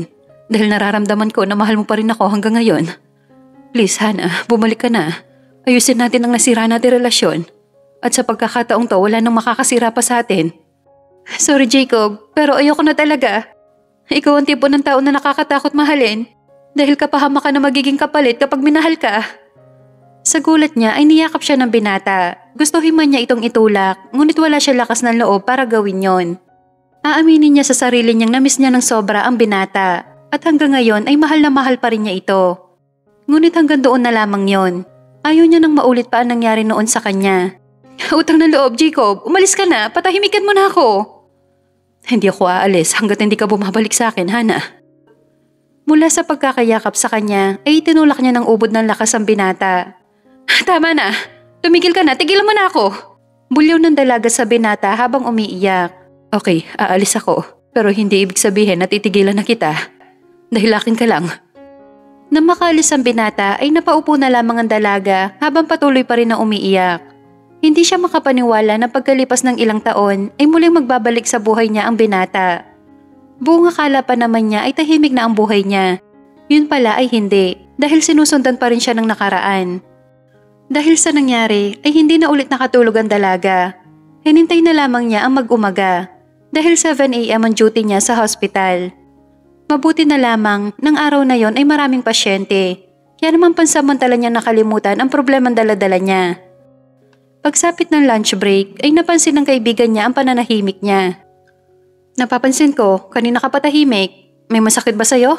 Dahil nararamdaman ko na mahal mo pa rin ako hanggang ngayon. Please, Hana, bumalik ka na. Ayusin natin ang nasira natin relasyon. At sa pagkakataong to, wala nang makakasira pa sa atin. Sorry, Jacob, pero ayoko na talaga. Ikaw ang tipo ng tao na nakakatakot mahalin. Dahil kapahama ka na magiging kapalit kapag minahal ka. Sa gulat niya ay niyakap siya ng binata. Gustuhin man niya itong itulak, ngunit wala siya lakas ng loob para gawin yon. Aaminin niya sa sarili niyang namiss niya ng sobra ang binata. At hanggang ngayon ay mahal na mahal pa rin niya ito. Ngunit hanggang doon na lamang yon. Ayaw niya nang maulit pa ang nangyari noon sa kanya. Utang na loob, Jacob. Umalis ka na. Patahimikan mo na ako. Hindi ako aalis hanggat hindi ka bumabalik sa akin, Hana. Mula sa pagkakayakap sa kanya ay tinulak niya ng ubod ng lakas ang binata. Tama na. Tumigil ka na. Tigilan mo na ako. Bulyaw ng dalaga sa binata habang umiiyak. Okay, aalis ako. Pero hindi ibig sabihin na titigilan na kita. Dahil akin ka lang. Nang makaalis ang binata ay napaupo na lamang ang dalaga habang patuloy pa rin na umiiyak. Hindi siya makapaniwala na pagkalipas ng ilang taon ay muling magbabalik sa buhay niya ang binata. Buong akala pa naman niya ay tahimik na ang buhay niya. Yun pala ay hindi dahil sinusundan pa rin siya ng nakaraan. Dahil sa nangyari ay hindi na ulit nakatulog ang dalaga. Hinintay na lamang niya ang mag-umaga dahil 7 AM ang duty niya sa hospital. Mabuti na lamang ng araw na yon ay maraming pasyente. Kaya naman pansamantala niya nakalimutan ang problemang dala-dala niya. Pagsapit ng lunch break ay napansin ng kaibigan niya ang pananahimik niya. Napapansin ko, kanina ka patahimik. May masakit ba sa'yo?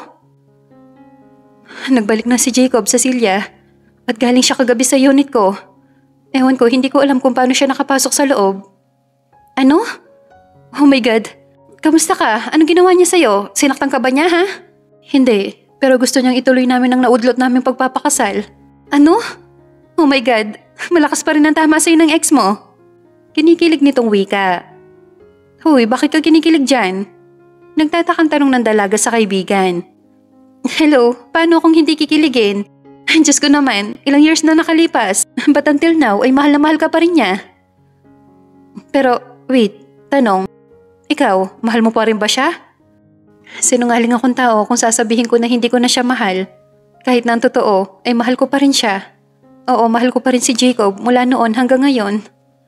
Nagbalik na si Jacob, Cecilia. At galing siya kagabi sa unit ko. Ewan ko, hindi ko alam kung paano siya nakapasok sa loob. Ano? Oh my God. Kamusta ka? Anong ginawa niya sa'yo? Sinaktan ka ba niya, ha? Hindi, pero gusto niyang ituloy namin ang naudlot naming pagpapakasal. Ano? Oh my God. Malakas pa rin ang tama sa'yo ng ex mo. Kinikilig nitong wika. Huy, bakit ka kinikilig dyan? Nagtatakang tanong ng dalaga sa kaibigan. Hello, paano kung hindi kikiligin? Diyos ko naman, ilang years na nakalipas. But until now, ay mahal na mahal ka pa rin niya. Pero, wait, tanong. Ikaw, mahal mo pa rin ba siya? Sinungaling akong tao kung sasabihin ko na hindi ko na siya mahal. Kahit na ang totoo, ay mahal ko pa rin siya. Oo, mahal ko pa rin si Jacob mula noon hanggang ngayon.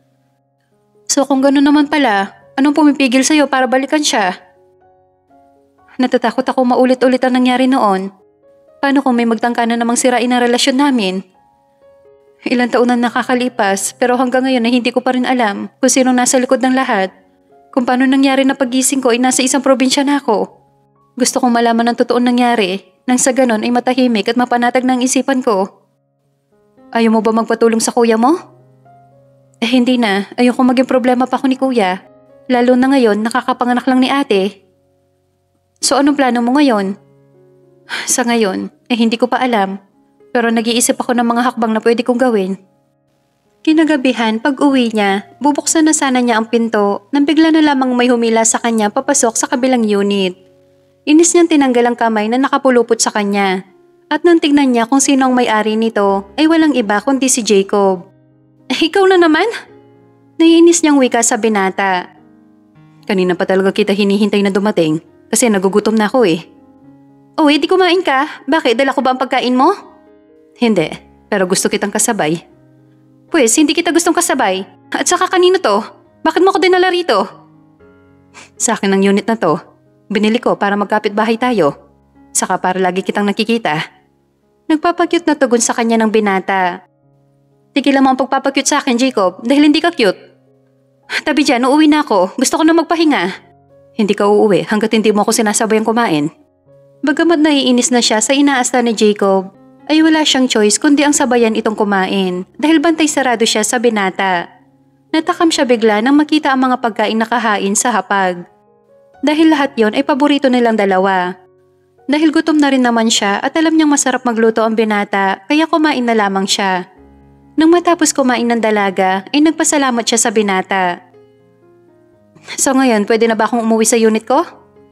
So kung gano'n naman pala, anong pumipigil sa'yo para balikan siya? Natatakot ako maulit-ulit ang nangyari noon. Paano kung may magtangka na namang sirain ang relasyon namin? Ilang taon na nakakalipas pero hanggang ngayon ay hindi ko pa rin alam kung sino nasa likod ng lahat. Kung paano nangyari na pagising ko ay nasa isang probinsya na ako. Gusto kong malaman ang totoong nangyari nang sa ganon ay matahimik at mapanatag ng isipan ko. Ayaw mo ba magpatulong sa kuya mo? Hindi na. Ayoko maging problema pa ako ni kuya. Lalo na ngayon nakakapanganak lang ni ate. So anong plano mo ngayon? Sa ngayon, hindi ko pa alam. Pero nag-iisip ako ng mga hakbang na pwede kong gawin. Kinagabihan, pag uwi niya, bubuksan na sana niya ang pinto nang bigla na lamang may humila sa kanya papasok sa kabilang unit. Inis niyang tinanggal ang kamay na nakapulupot sa kanya. At nang tignan niya kung sino ang may-ari nito ay walang iba kundi si Jacob. Ikaw na naman? Naiinis niyang wika sa binata. Kanina pa talaga kita hinihintay na dumating kasi nagugutom na ako eh. Oh, di kumain ka? Bakit? Dala ko ba ang pagkain mo? Hindi, pero gusto kitang kasabay. Pues, hindi kita gustong kasabay. At saka kanino to? Bakit mo ko dinala rito? Sa akin ang unit na to. Binili ko para magkapit bahay tayo. Saka para lagi kitang nakikita. Nagpapakyut na tugon sa kanya ng binata. Tigilan mo ang pagpapakyut sa akin, Jacob, dahil hindi ka cute. Tabi dyan, uuwi na ako. Gusto ko na magpahinga. Hindi ka uuwi hanggat hindi mo ako sinasabayang kumain. Bagamat naiinis na siya sa inaasta ni Jacob, ay wala siyang choice kundi ang sabayan itong kumain dahil bantay sarado siya sa binata. Natakam siya bigla nang makita ang mga pagkain na kahain sa hapag. Dahil lahat yon ay paborito nilang dalawa. Dahil gutom na rin naman siya at alam niyang masarap magluto ang binata kaya kumain na lamang siya. Nang matapos kumain ng dalaga ay nagpasalamat siya sa binata. So ngayon, pwede na ba akong umuwi sa unit ko?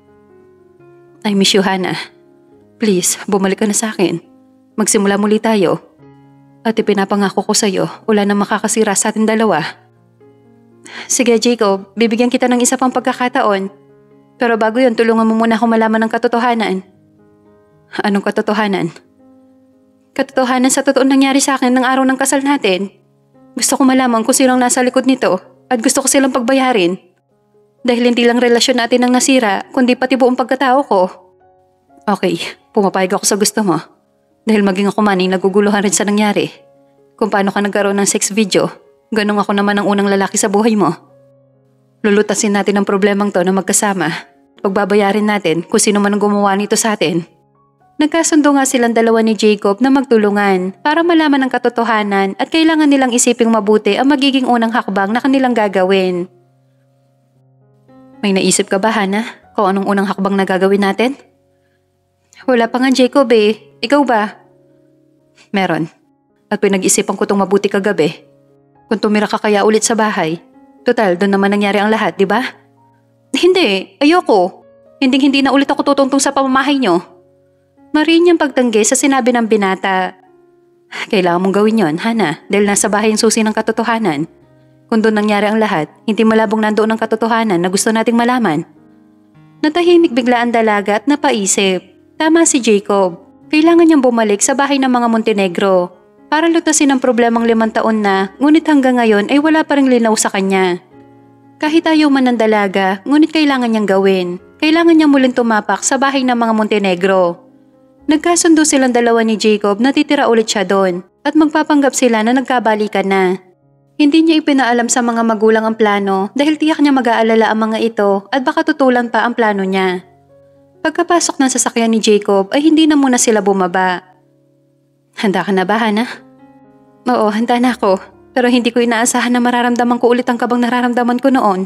I miss you, Hana. Please, bumalik ka na sa akin. Magsimula muli tayo. At ipinapangako ko sa'yo, wala nang makakasira sa ating dalawa. Sige, Jacob, bibigyan kita ng isa pang pagkakataon. Pero bago yun, tulungan mo muna ako malaman ng katotohanan. Anong katotohanan? Katotohanan sa totoong nangyari sa akin ng araw ng kasal natin. Gusto ko malaman kung sino ang nasa likod nito at gusto ko silang pagbayarin. Dahil hindi lang relasyon natin ang nasira, kundi pati buong pagkatao ko. Okay, pumapayag ako sa gusto mo. Dahil maging ako man ay naguguluhan rin sa nangyari. Kung paano ka nagkaroon ng sex video, ganun ako naman ang unang lalaki sa buhay mo. Lulutasin natin ang problemang to na magkasama. Pagbabayarin natin kung sino man ang gumawa nito sa atin. Nagkasundo nga silang dalawa ni Jacob na magtulungan para malaman ang katotohanan at kailangan nilang isiping mabuti ang magiging unang hakbang na kanilang gagawin. May naisip ka ba, Hana, kung anong unang hakbang na gagawin natin? Wala pa nga, Jacob eh. Ikaw ba? Meron. At pinag-isipan ko itong mabuti kagabi. Kung tumira ka kaya ulit sa bahay. Total, doon naman nangyari ang lahat, di ba? Hindi, ayoko. Hindi na ulit ako tutungtong sa pamamahay nyo. Mariin niyang pagtanggi sa sinabi ng binata. Kailangan mong gawin yon, Hana, dahil nasa bahay yung susi ng katotohanan. Kung doon nangyari ang lahat, hindi malabong nandoon ang katotohanan na gusto nating malaman. Natahimik bigla ang dalaga at napaisip. Tama si Jacob. Kailangan niyang bumalik sa bahay ng mga Montenegro para lutasin ang problemang 5 taon na, ngunit hanggang ngayon ay wala pa ring linaw sa kanya. Kahit ayaw man ng dalaga, ngunit kailangan niyang gawin. Kailangan niyang muling tumapak sa bahay ng mga Montenegro. Nagkasundo silang dalawa ni Jacob na titira ulit siya doon at magpapanggap sila na nagkabalikan na. Hindi niya ipinaalam sa mga magulang ang plano dahil tiyak niya mag-aalala ang mga ito at baka tutulan pa ang plano niya. Pagkapasok ng sasakyan ni Jacob ay hindi na muna sila bumaba. Handa ka na ba, Hana? Oo, handa na ako. Pero hindi ko inaasahan na mararamdaman ko ulit ang kabang nararamdaman ko noon.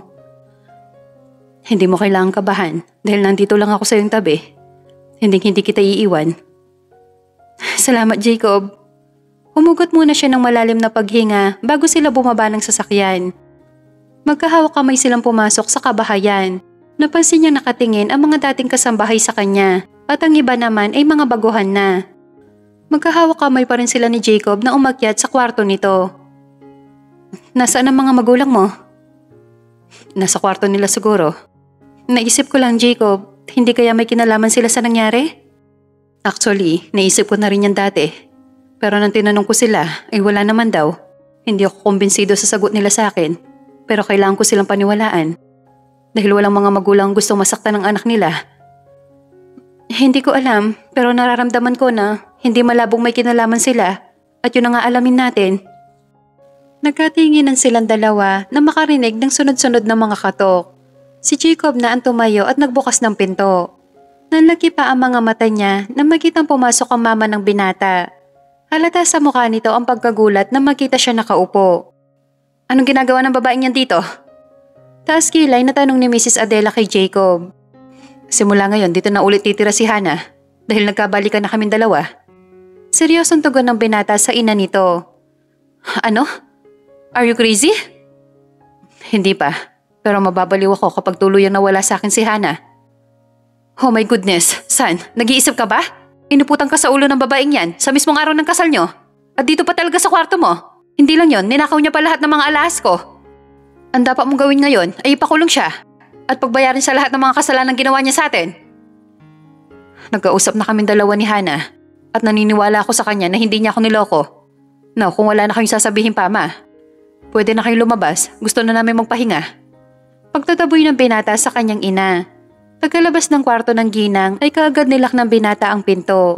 Hindi mo kailangang kabahan dahil nandito lang ako sa iyong tabi. Hindi kita iiwan. Salamat, Jacob. Humugot muna siya ng malalim na paghinga bago sila bumaba ng sasakyan. Magkahawak kamay silang pumasok sa kabahayan. Napansin niya nakatingin ang mga dating kasambahay sa kanya at ang iba naman ay mga baguhan na. Magkahawak kamay pa rin sila ni Jacob na umakyat sa kwarto nito. Nasaan ang mga magulang mo? Nasa kwarto nila siguro. Naisip ko lang, Jacob, hindi kaya may kinalaman sila sa nangyari? Actually, naisip ko na rin yan dati. Pero nang tinanong ko sila, ay wala naman daw. Hindi ako kumbinsido sa sagot nila sa akin. Pero kailangan ko silang paniwalaan. Dahil walang mga magulang gustong masaktan ng anak nila. Hindi ko alam, pero nararamdaman ko na hindi malabong may kinalaman sila at yun ang aalamin natin. Nagkatinginan silang dalawa na makarinig ng sunod-sunod na mga katok. Si Jacob na ang tumayo at nagbukas ng pinto. Nanlaki pa ang mga mata niya na makitang pumasok ang mama ng binata. Halata sa mukha nito ang pagkagulat na makita siya nakaupo. Anong ginagawa ng babaeng yan dito? Taas kilay na tanong ni Mrs. Adela kay Jacob. Simula ngayon dito na ulit titira si Hana dahil nagkabalikan na kaming dalawa. Seryosong tugon ng binata sa ina nito. Ano? Are you crazy? Hindi pa, pero mababaliw ako kapag tuluyang nawala sa akin si Hana. Oh my goodness, San, nag-iisip ka ba? Inuputan ka sa ulo ng babaeng yan sa mismong araw ng kasal nyo. At dito pa talaga sa kwarto mo. Hindi lang yon, ninakaw niya pa lahat ng mga alahas ko. Ang dapat mong gawin ngayon ay ipakulong siya at pagbayarin sa lahat ng mga kasalanan ginawa niya sa atin. Nagkausap na kaming dalawa ni Hana at naniniwala ako sa kanya na hindi niya ako niloko. No, kung wala na kayong sasabihin pa, Ma, pwede na kayong lumabas. Gusto na namin magpahinga. Pagtataboy ng binata sa kanyang ina. Pagkalabas ng kwarto ng ginang ay kaagad nilak ng binata ang pinto.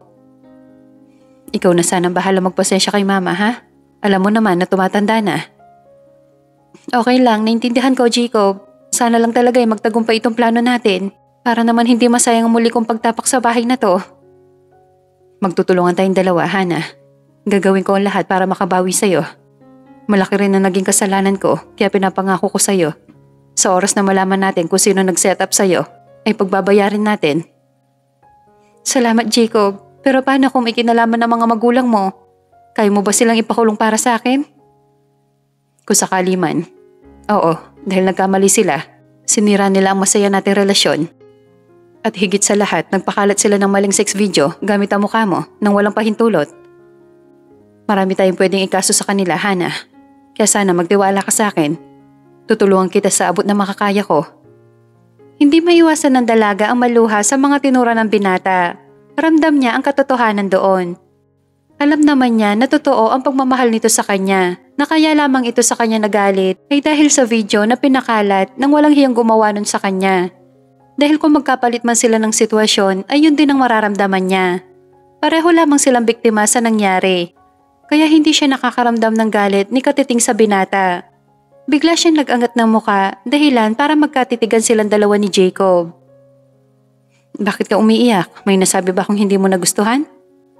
Ikaw na sanang bahala magpasensya kay Mama, ha? Alam mo naman na tumatanda na. Okay lang, naintindihan ko, Jacob. Sana lang talaga ay magtagumpay itong plano natin para naman hindi masayang ang muli kong pagtapak sa bahay na to. Magtutulungan tayong dalawa, Hana. Gagawin ko ang lahat para makabawi sa'yo. Malaki rin na naging kasalanan ko kaya pinapangako ko sa'yo. Sa oras na malaman natin kung sino nag-set up sa'yo, ay pagbabayarin natin. Salamat, Jacob. Pero paano kung may kinalaman ng mga magulang mo? Kaya mo ba silang ipakulong para sa akin? Kung sakali man. Oo, dahil nagkamali sila. Sinira nila ang masaya nating relasyon. At higit sa lahat, nagpakalat sila ng maling sex video gamit ang mukha mo nang walang pahintulot. Marami tayong pwedeng ikaso sa kanila, Hana. Kaya sana magtiwala ka sa akin. Tutulungan kita sa abot na makakaya ko. Hindi maiwasan ng dalaga ang maluha sa mga tinura ng binata. Ramdam niya ang katotohanan doon. Alam naman niya na totoo ang pagmamahal nito sa kanya, na kaya lamang ito sa kanya nagalit ay dahil sa video na pinakalat nang walang hiyang gumawa nun sa kanya. Dahil kung magkapalit man sila ng sitwasyon ay yun din ang mararamdaman niya. Pareho lamang silang biktima sa nangyari. Kaya hindi siya nakakaramdam ng galit ni katiting sa binata. Bigla siyang nag-angat ng muka dahilan para magkatitigan silang dalawa ni Jacob. Bakit ka umiiyak? May nasabi ba kung hindi mo nagustuhan?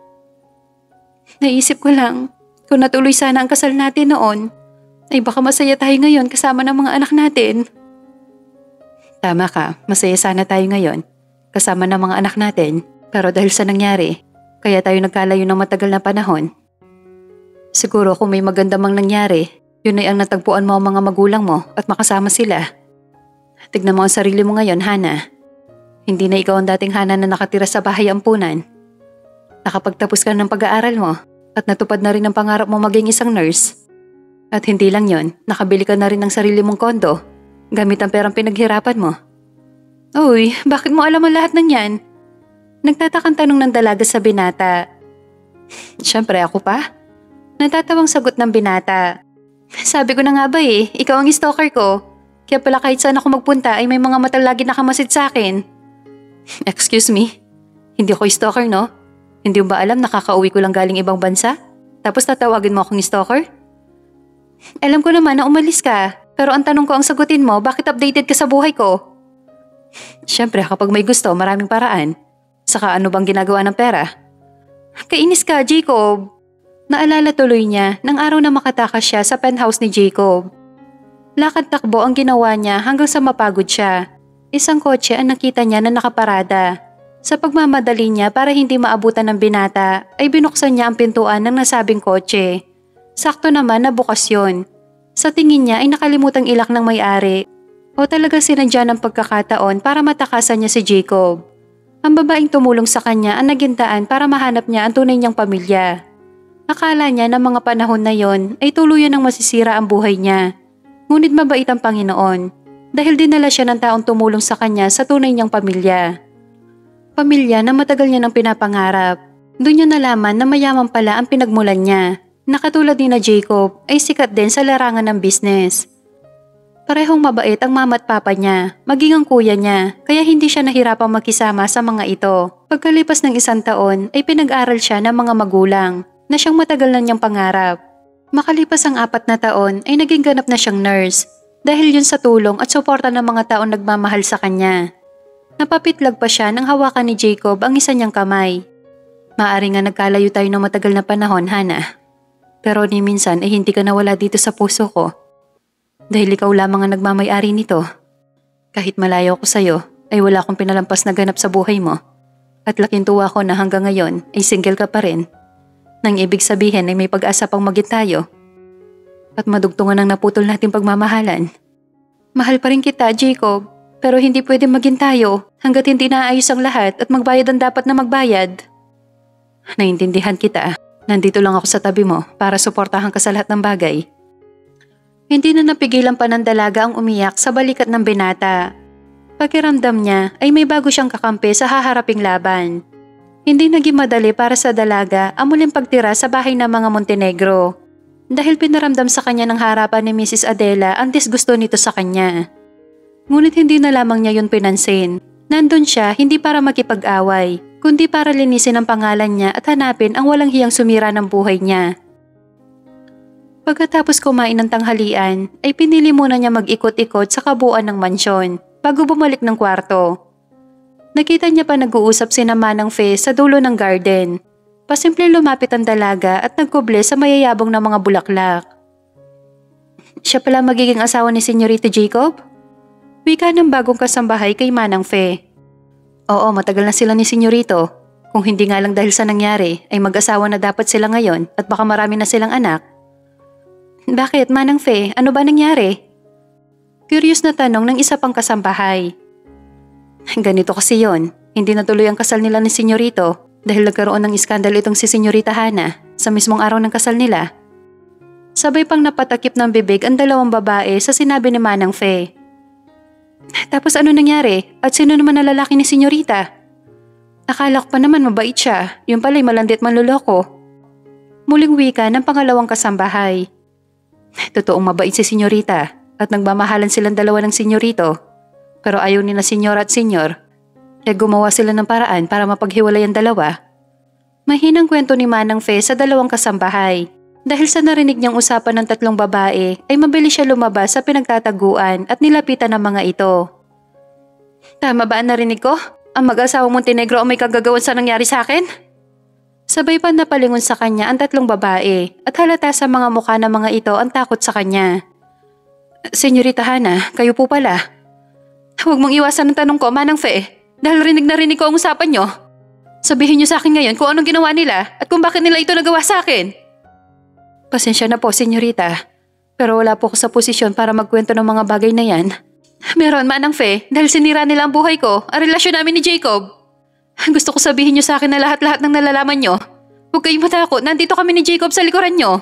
Naisip ko lang, kung natuloy sana ang kasal natin noon, ay baka masaya tayo ngayon kasama ng mga anak natin. Tama ka, masaya sana tayo ngayon, kasama ng mga anak natin, pero dahil sa nangyari, kaya tayo nagkalayo ng matagal na panahon. Siguro kung may maganda mang nangyari, yun ay ang natagpuan mo ang mga magulang mo at makasama sila. Tignan mo ang sarili mo ngayon, Hana. Hindi na ikaw ang dating Hana na nakatira sa bahay ampunan. Nakapagtapos ka ng pag-aaral mo at natupad na rin ang pangarap mo maging isang nurse. At hindi lang yon, nakabili ka na rin ng sarili mong kondo gamit ang perang pinaghirapan mo. Uy, bakit mo alam ang lahat ng yan? Nagtatakang tanong ng dalaga sa binata. Siyempre ako pa. Natatawang sagot ng binata. Sabi ko na nga ba ikaw ang stalker ko. Kaya pala kahit saan ako magpunta ay may mga mata lagi nakamasid sa akin. Excuse me? Hindi ako stalker, no? Hindi mo ba alam nakakauwi ko lang galing ibang bansa? Tapos tatawagin mo akong stalker? Alam ko naman na umalis ka, pero ang tanong ko ang sagutin mo, bakit updated ka sa buhay ko? Siyempre kapag may gusto, maraming paraan. Saka ano bang ginagawa ng pera? Kainis ka, Jacob. Naalala tuloy niya nang araw na makatakas siya sa penthouse ni Jacob. Lakad takbo ang ginawa niya hanggang sa mapagod siya. Isang kotse ang nakita niya na nakaparada. Sa pagmamadali niya para hindi maabutan ng binata, ay binuksan niya ang pintuan ng nasabing kotse. Sakto naman na bukas yun. Sa tingin niya ay nakalimutang ilak ng may-ari o talaga sinadya ng pagkakataon para matakasan niya si Jacob. Ang babaeng tumulong sa kanya ang nagintaan para mahanap niya ang tunay niyang pamilya. Akala niya na mga panahon na yon ay tuluyan ng masisira ang buhay niya. Ngunit mabait ang Panginoon dahil dinala siya ng taong tumulong sa kanya sa tunay niyang pamilya. Pamilya na matagal niya nang pinapangarap. Doon niya nalaman na mayaman pala ang pinagmulan niya, na katulad ni na Jacob ay sikat din sa larangan ng business. Parehong mabait ang mama at papa niya, maging ang kuya niya, kaya hindi siya nahirapang makisama sa mga ito. Pagkalipas ng 1 taon ay pinag-aral siya ng mga magulang na siyang matagal na niyang pangarap. Makalipas ang 4 na taon ay naging ganap na siyang nurse dahil yun sa tulong at suporta ng mga taong nagmamahal sa kanya. Napapitlag pa siya nang hawakan ni Jacob ang isa niyang kamay. Maaari nga nagkalayo tayo ng matagal na panahon, Hana. Pero ni minsan ay hindi ka nawala dito sa puso ko. Dahil ikaw lamang ang nagmamay-ari nito. Kahit malayo ko sa'yo, ay wala akong pinalampas na ganap sa buhay mo. At laking tuwa ko na hanggang ngayon ay single ka pa rin. Nang ibig sabihin ay may pag-asa pang maging tayo. At madugtungan ang naputol nating pagmamahalan. Mahal pa rin kita, Jacob. Pero hindi pwede maging tayo hanggat hindi naayos ang lahat at magbayad ang dapat na magbayad. Naintindihan kita. Nandito lang ako sa tabi mo para suportahan ka sa lahat ng bagay. Hindi na napigilan pa ng dalaga ang umiyak sa balikat ng binata. Pakiramdam niya ay may bago siyang kakampi sa haharaping laban. Hindi naging madali para sa dalaga ang muling pagtira sa bahay ng mga Montenegro. Dahil pinaramdam sa kanya ng harapan ni Mrs. Adela ang disgusto nito sa kanya. Ngunit hindi na lamang niya yun pinansin. Nandun siya hindi para makipag-away, kundi para linisin ang pangalan niya at hanapin ang walang hiyang sumira ng buhay niya. Pagkatapos kumain ng tanghalian, ay pinili muna niya mag-ikot-ikot sa kabuuan ng mansyon bago bumalik ng kwarto. Nakita niya pa nag-uusap sina Manang Fe sa dulo ng garden. Pasimple lumapit ang dalaga at nagkuble sa mayayabong na mga bulaklak. Siya pala magiging asawa ni Senyorito Jacob? Wika ng bagong kasambahay kay Manang Fe. Oo, matagal na sila ni Senyorito. Kung hindi nga lang dahil sa nangyari, ay mag-asawa na dapat sila ngayon at baka marami na silang anak. Bakit, Manang Fe? Ano ba nangyari? Curious na tanong ng isa pang kasambahay. Ganito kasi yon. Hindi natuloy ang kasal nila ni Senyorito dahil nagkaroon ng iskandal itong si Senyorita Hana sa mismong araw ng kasal nila. Sabay pang napatakip ng bibig ang dalawang babae sa sinabi ni Manang Fe. Tapos ano nangyari? At sino naman na lalaki ni Senyorita? Akala ko pa naman mabait siya, yung pala'y malandi at manloloko. Muling wika ng pangalawang kasambahay. Totoong mabait si senyorita at nagmamahalan silang dalawa ng senyorito. Pero ayaw ni na senyora at senyor. Kaya gumawa sila ng paraan para mapaghiwalay ang dalawa. Mahinang kwento ni Manang Fe sa dalawang kasambahay. Dahil sa narinig niyang usapan ng tatlong babae ay mabilis siya lumabas sa pinagtataguan at nilapitan ng mga ito. Tama ba ang narinig ko? Ang mag-asawang Montenegro ang may kagagawan sa nangyari sa akin? Sabay pa napalingon sa kanya ang tatlong babae at halata sa mga mukha ng mga ito ang takot sa kanya. Senyorita Hana, kayo po pala. Huwag mong iwasan ang tanong ko, Manang Fe, dahil rinig na rinig ko ang usapan niyo. Sabihin niyo sa akin ngayon kung anong ginawa nila at kung bakit nila ito nagawa sa akin. Pasensya na po, senyorita, pero wala po ako sa posisyon para magkwento ng mga bagay na yan. Meron, Manang Fe, dahil sinira nila ang buhay ko, ang relasyon namin ni Jacob. Gusto ko sabihin niyo sa akin na lahat-lahat ng nalalaman niyo. Huwag kayong matakot, nandito kami ni Jacob sa likuran niyo.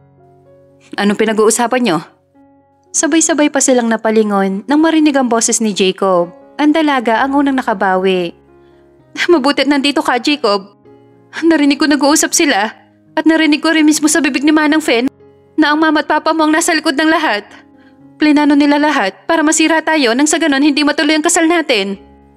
Anong pinag-uusapan niyo? Sabay-sabay pa silang napalingon nang marinig ang boses ni Jacob. Ang dalaga ang unang nakabawi. Mabutit nandito ka, Jacob. Narinig ko nag-uusap sila at narinig ko rin mismo sa bibig ni Manang Fe na ang mama at papa mo ang nasa likod ng lahat. Plinano nila lahat para masira tayo nang sa ganon hindi matuloy ang kasal natin.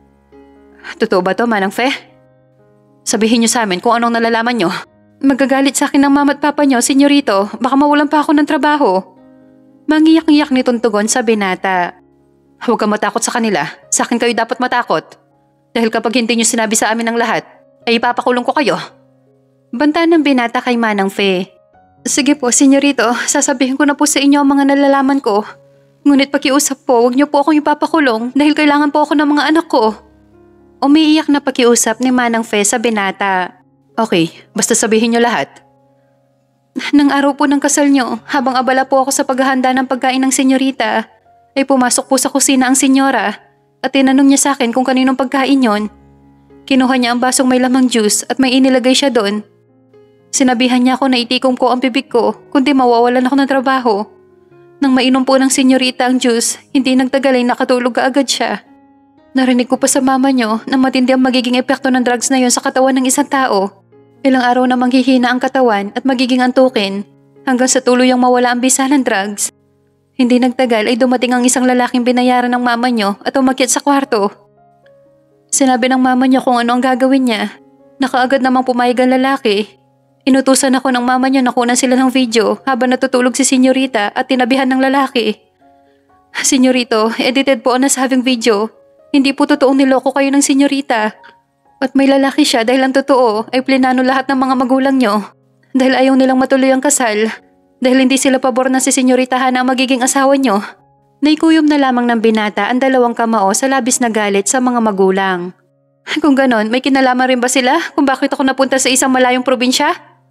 Totoo ba to, Manang Fe? Sabihin niyo sa amin kung anong nalalaman niyo. Magagalit sa akin ng mama at papa niyo, senyorito. Baka mawalan pa ako ng trabaho. Mangiyak-ngiyak nitong tugon sa binata. Huwag kang matakot sa kanila. Sa akin kayo dapat matakot. Dahil kapag hindi niyo sinabi sa amin ang lahat, ay ipapakulong ko kayo. Banta ng binata kay Manang Fe. Sige po, senyorito. Sasabihin ko na po sa inyo ang mga nalalaman ko. Ngunit pakiusap po, huwag niyo po akong ipapakulong dahil kailangan po ako ng mga anak ko. Umiiyak na pakiusap ni Manang Fe sa binata. Okay, basta sabihin niyo lahat. Nang araw po ng kasal niyo, habang abala po ako sa paghahanda ng pagkain ng senyorita, ay pumasok po sa kusina ang senyora at tinanong niya sa akin kung kaninong pagkain yon. Kinuha niya ang basong may lamang juice at may inilagay siya doon. Sinabihan niya ako na itikom ko ang bibig ko kundi mawawalan ako ng trabaho. Nang mainom po ng senyorita ang juice, hindi nagtagal ay nakatulog kaagad siya. Narinig ko pa sa mama niyo na matindi ang magiging epekto ng drugs na yon sa katawan ng isang tao. Ilang araw na manghihina ang katawan at magiging antukin hanggang sa tuluyang mawala ang bisa ng drugs. Hindi nagtagal ay dumating ang isang lalaking binayaran ng mama niyo at umakyat sa kwarto. Sinabi ng mama niyo kung ano ang gagawin niya. Nakaagad namang pumayag ang lalaki. Inutusan ako ng mama niyo na kunan sila ng video habang natutulog si senyorita at tinabihan ng lalaki. Senyorito, edited po ang nasabing video. Hindi po totoong niloko kayo ng senyorita. At may lalaki siya dahil ang totoo ay plinano lahat ng mga magulang niyo. Dahil ayaw nilang matuloy ang kasal. Dahil hindi sila pabor na si senyorita Hana ang magiging asawa niyo. Naikuyom na lamang ng binata ang dalawang kamao sa labis na galit sa mga magulang. Kung ganon, may kinalaman rin ba sila kung bakit ako napunta sa isang malayong probinsya?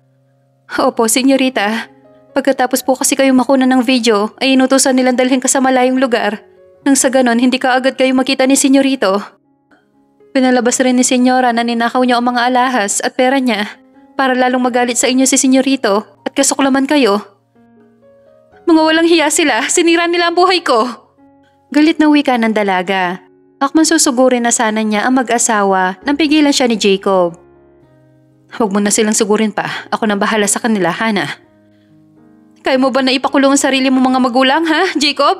Opo, senyorita. Pagkatapos po kasi kayong makunan ng video, ay inutusan nilang dalhin ka sa malayong lugar. Nang sa ganon, hindi ka agad kayo makita ni senyorito. Pinalabas rin ni senyora na ninakaw niyo ang mga alahas at pera niya para lalong magalit sa inyo si senyorito at kasuklaman kayo. Mga walang hiya sila, sinira nila ang buhay ko. Galit na wika ng dalaga. Akman susugurin na sana niya ang mag-asawa nang pigilan siya ni Jacob. Huwag mo na silang sugurin pa. Ako nang bahala sa kanila, Hana. Kaya mo ba na ipakulong ang sarili mo mga magulang, ha, Jacob?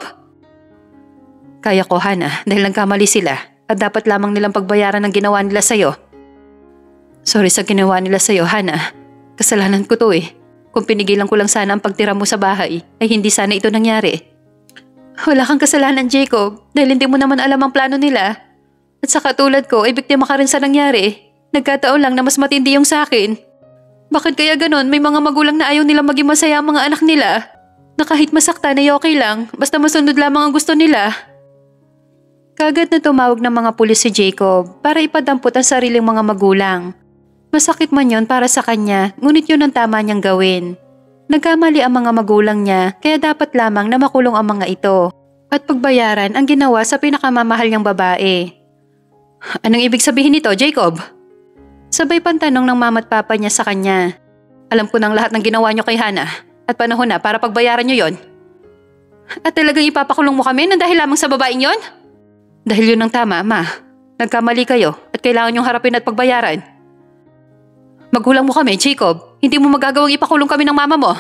Kaya ko, Hana, dahil nagkamali sila at dapat lamang nilang pagbayaran ng ginawa nila sa'yo. Sorry sa ginawa nila sa'yo, Hana. Kasalanan ko to eh. Kung pinigilan ko lang sana ang pagtira mo sa bahay, ay hindi sana ito nangyari. Wala kang kasalanan, Jacob, dahil hindi mo naman alam ang plano nila. At sa katulad ko, ay biktima ka rin sa nangyari. Nagkataon lang na mas matindi yung sa akin. Bakit kaya ganon may mga magulang na ayaw nilang maging masaya ang mga anak nila? Na kahit masaktan ay okay lang, basta masunod lamang ang gusto nila. Kagad na tumawag ng mga pulis si Jacob para ipadampot ang sariling mga magulang. Masakit man yon para sa kanya, ngunit yun ang tama niyang gawin. Nagkamali ang mga magulang niya kaya dapat lamang na makulong ang mga ito at pagbayaran ang ginawa sa pinakamamahal niyang babae. Anong ibig sabihin nito, Jacob? Sabay pang tanong ng mama at papa niya sa kanya. Alam ko ng lahat ng ginawa niyo kay Hana at panahon na para pagbayaran niyo yon. At talagang ipapakulong mo kami nang dahil lamang sa babaeng yon? Dahil yun ang tama, ma. Nagkamali kayo at kailangan niyong harapin at pagbayaran. Magulang mo kami, Jacob. Hindi mo magagawang ipakulong kami ng mama mo.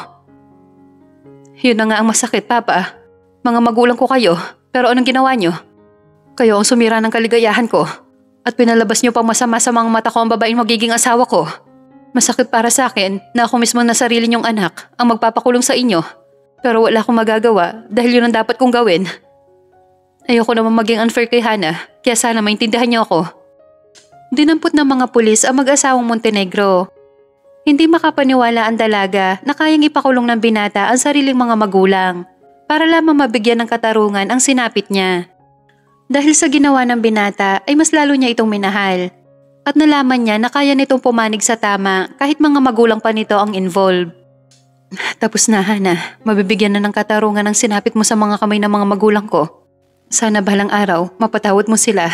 Yun na nga ang masakit, Papa. Mga magulang ko kayo, pero anong ginawa niyo? Kayo ang sumira ng kaligayahan ko at pinalabas niyo pang masama sa mga mata ko ang babaeng magiging asawa ko. Masakit para sa akin na ako mismo na sarili niyong anak ang magpapakulong sa inyo. Pero wala akong magagawa dahil yun ang dapat kong gawin. Ayoko naman maging unfair kay Hana, kaya sana maintindihan niyo ako. Dinampot ng mga pulis ang mag-asawang Montenegro. Hindi makapaniwala ang dalaga na kayang ipakulong ng binata ang sariling mga magulang para lamang mabigyan ng katarungan ang sinapit niya. Dahil sa ginawa ng binata ay mas lalo niya itong minahal at nalaman niya na kaya nitong pumanig sa tama kahit mga magulang pa nito ang involved. Tapos na, Hana. Mabibigyan na ng katarungan ang sinapit mo sa mga kamay ng mga magulang ko. Sana balang araw, mapatawad mo sila.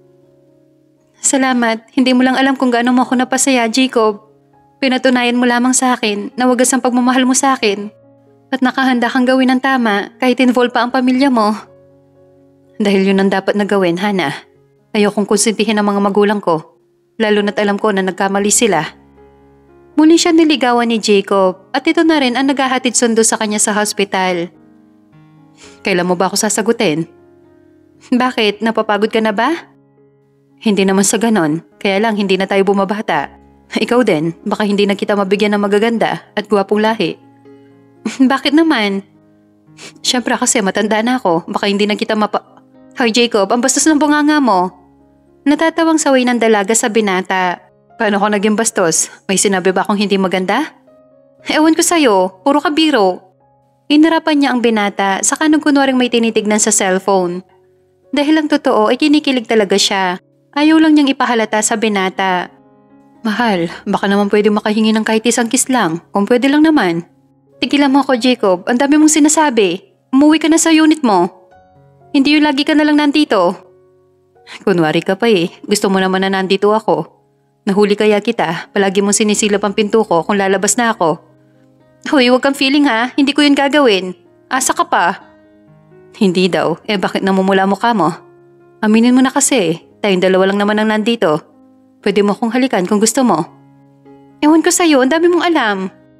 Salamat. Hindi mo lang alam kung gaano mo ako napasaya, Jacob. Pinatunayan mo lamang sa akin na wagas ang pagmamahal mo sa akin. At nakahanda kang gawin ang tama kahit involved pa ang pamilya mo. Dahil yun ang dapat na gawin, Hana. Ayokong konsentihin ang mga magulang ko. Lalo na't alam ko na nagkamali sila. Muli siya niligawan ni Jacob at ito na rin ang naghahatid sundo sa kanya sa hospital. Kailan mo ba ako sasagutin? Bakit? Napapagod ka na ba? Hindi naman sa ganon, kaya lang hindi na tayo bumabata. Ikaw din, baka hindi na kita mabigyan ng magaganda at gwapong lahi. Bakit naman? Siyempre kasi matanda na ako, baka hindi na kita Hoy Jacob, ang bastos ng bunganga mo. Natatawang saway ng dalaga sa binata. Paano ko naging bastos? May sinabi ba akong hindi maganda? Ewan ko sa'yo, puro ka biro. Inarapan niya ang binata, saka nung kunwaring may tinitignan sa cellphone. Dahil ang totoo ay kinikilig talaga siya. Ayaw lang niyang ipahalata sa binata. Mahal, baka naman pwede makahingi ng kahit isang kiss lang. Kung pwede lang naman. Tigilan mo ako, Jacob. Ang dami mong sinasabi. Umuwi ka na sa unit mo. Hindi yung lagi ka na lang nandito. Kunwari ka pa eh. Gusto mo naman na nandito ako. Nahuli kaya kita. Palagi mong sinisilap ang pinto ko kung lalabas na ako. Hoy, huwag kang feeling ha. Hindi ko yun gagawin. Asa ka pa. Hindi daw. Bakit namumula mukha mo? Aminin mo na kasi. Tayong dalawa lang naman ang nandito. Pwede mo akong halikan kung gusto mo. Ewan ko sa'yo, ang dami mong alam.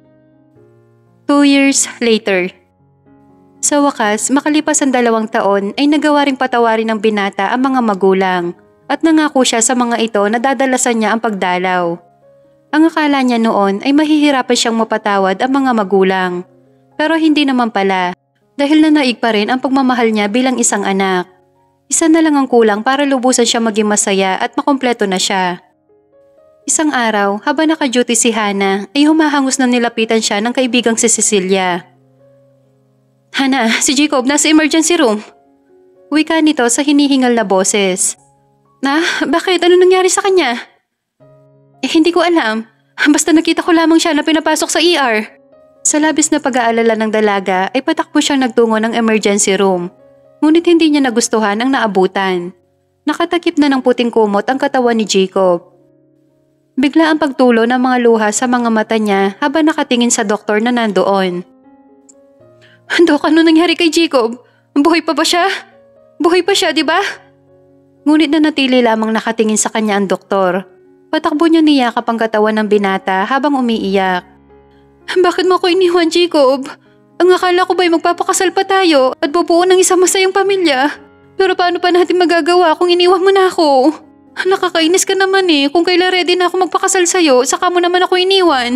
2 years later. Sa wakas, makalipas ang 2 taon ay nagawa ring patawarin ng binata ang mga magulang at nangako siya sa mga ito na dadalasan niya ang pagdalaw. Ang akala niya noon ay mahihirapan siyang mapatawad ang mga magulang. Pero hindi naman pala. Dahil nanaig pa rin ang pagmamahal niya bilang isang anak. Isa na lang ang kulang para lubusan siya maging masaya at makumpleto na siya. Isang araw, habang naka-duty si Hana, ay humahangos na nilapitan siya ng kaibigang si Cecilia. Hana, si Jacob nasa emergency room. Wika nito sa hinihingal na boses. Bakit? Ano nangyari sa kanya? Hindi ko alam. Basta nakita ko lamang siya na pinapasok sa ER. Sa labis na pag-aalala ng dalaga ay patakbo siyang nagtungo ng emergency room. Ngunit hindi niya nagustuhan ang naabutan. Nakatakip na ng puting kumot ang katawan ni Jacob. Bigla ang pagtulo ng mga luha sa mga mata niya habang nakatingin sa doktor na nandoon. Dok, ano nangyari kay Jacob? Buhay pa ba siya? Buhay pa siya, di ba? Ngunit nanatili lamang nakatingin sa kanya ang doktor. Patakbo niya niyakap ang katawan ng binata habang umiiyak. Bakit mo ako iniwan, Jacob? Ang akala ko ba'y magpapakasal pa tayo at bubuo ng isang masayang pamilya? Pero paano pa natin magagawa kung iniwan mo na ako? Nakakainis ka naman eh. Kung kailan ready na ako magpakasal sa'yo, saka mo naman ako iniwan.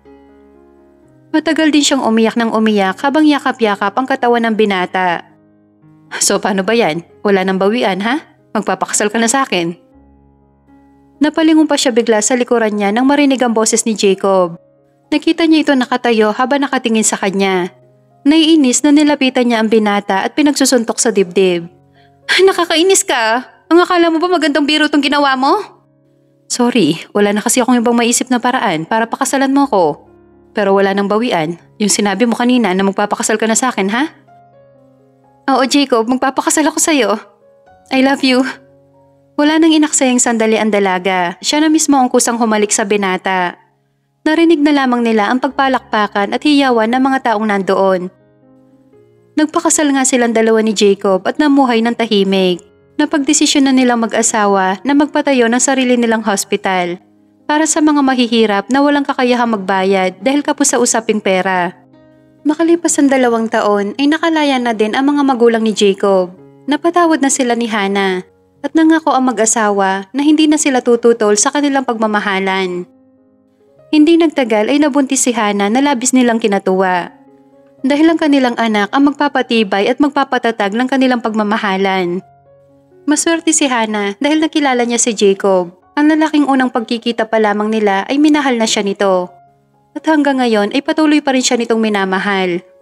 Matagal din siyang umiyak ng umiyak habang yakap-yakap ang katawan ng binata. So paano ba yan? Wala nang bawian ha? Magpapakasal ka na sa akin. Napalingon pa siya bigla sa likuran niya nang marinig ang boses ni Jacob. Nakita niya ito nakatayo habang nakatingin sa kanya. Naiinis na nilapitan niya ang binata at pinagsusuntok sa dibdib. Nakakainis ka! Ang akala mo ba magandang biro tong ginawa mo? Sorry, wala na kasi akong ibang maisip na paraan para pakasalan mo ko. Pero wala nang bawian. Yung sinabi mo kanina na magpapakasal ka na sa akin, ha? Oo, Jacob, magpapakasal ako sa'yo. I love you. Wala nang inaksayang sandali ang dalaga. Siya na mismo ang kusang humalik sa binata. Narinig na lamang nila ang pagpalakpakan at hiyawan ng mga taong nandoon. Nagpakasal nga silang dalawa ni Jacob at namuhay ng tahimik. Napagdesisyon na nilang mag-asawa na magpatayo ng sarili nilang hospital para sa mga mahihirap na walang kakayahang magbayad dahil kapos sa usaping pera. Makalipas ang 2 taon ay nakalaya na din ang mga magulang ni Jacob. Napatawad na sila ni Hannah at nangako ang mag-asawa na hindi na sila tututol sa kanilang pagmamahalan. Hindi nagtagal ay nabuntis si Hannah na labis nilang kinatuwa. Dahil ang kanilang anak ang magpapatibay at magpapatatag ng kanilang pagmamahalan. Maswerte si Hannah dahil nakilala niya si Jacob. Ang lalaking unang pagkikita pa lamang nila ay minahal na siya nito. At hanggang ngayon ay patuloy pa rin siya nitong minamahal.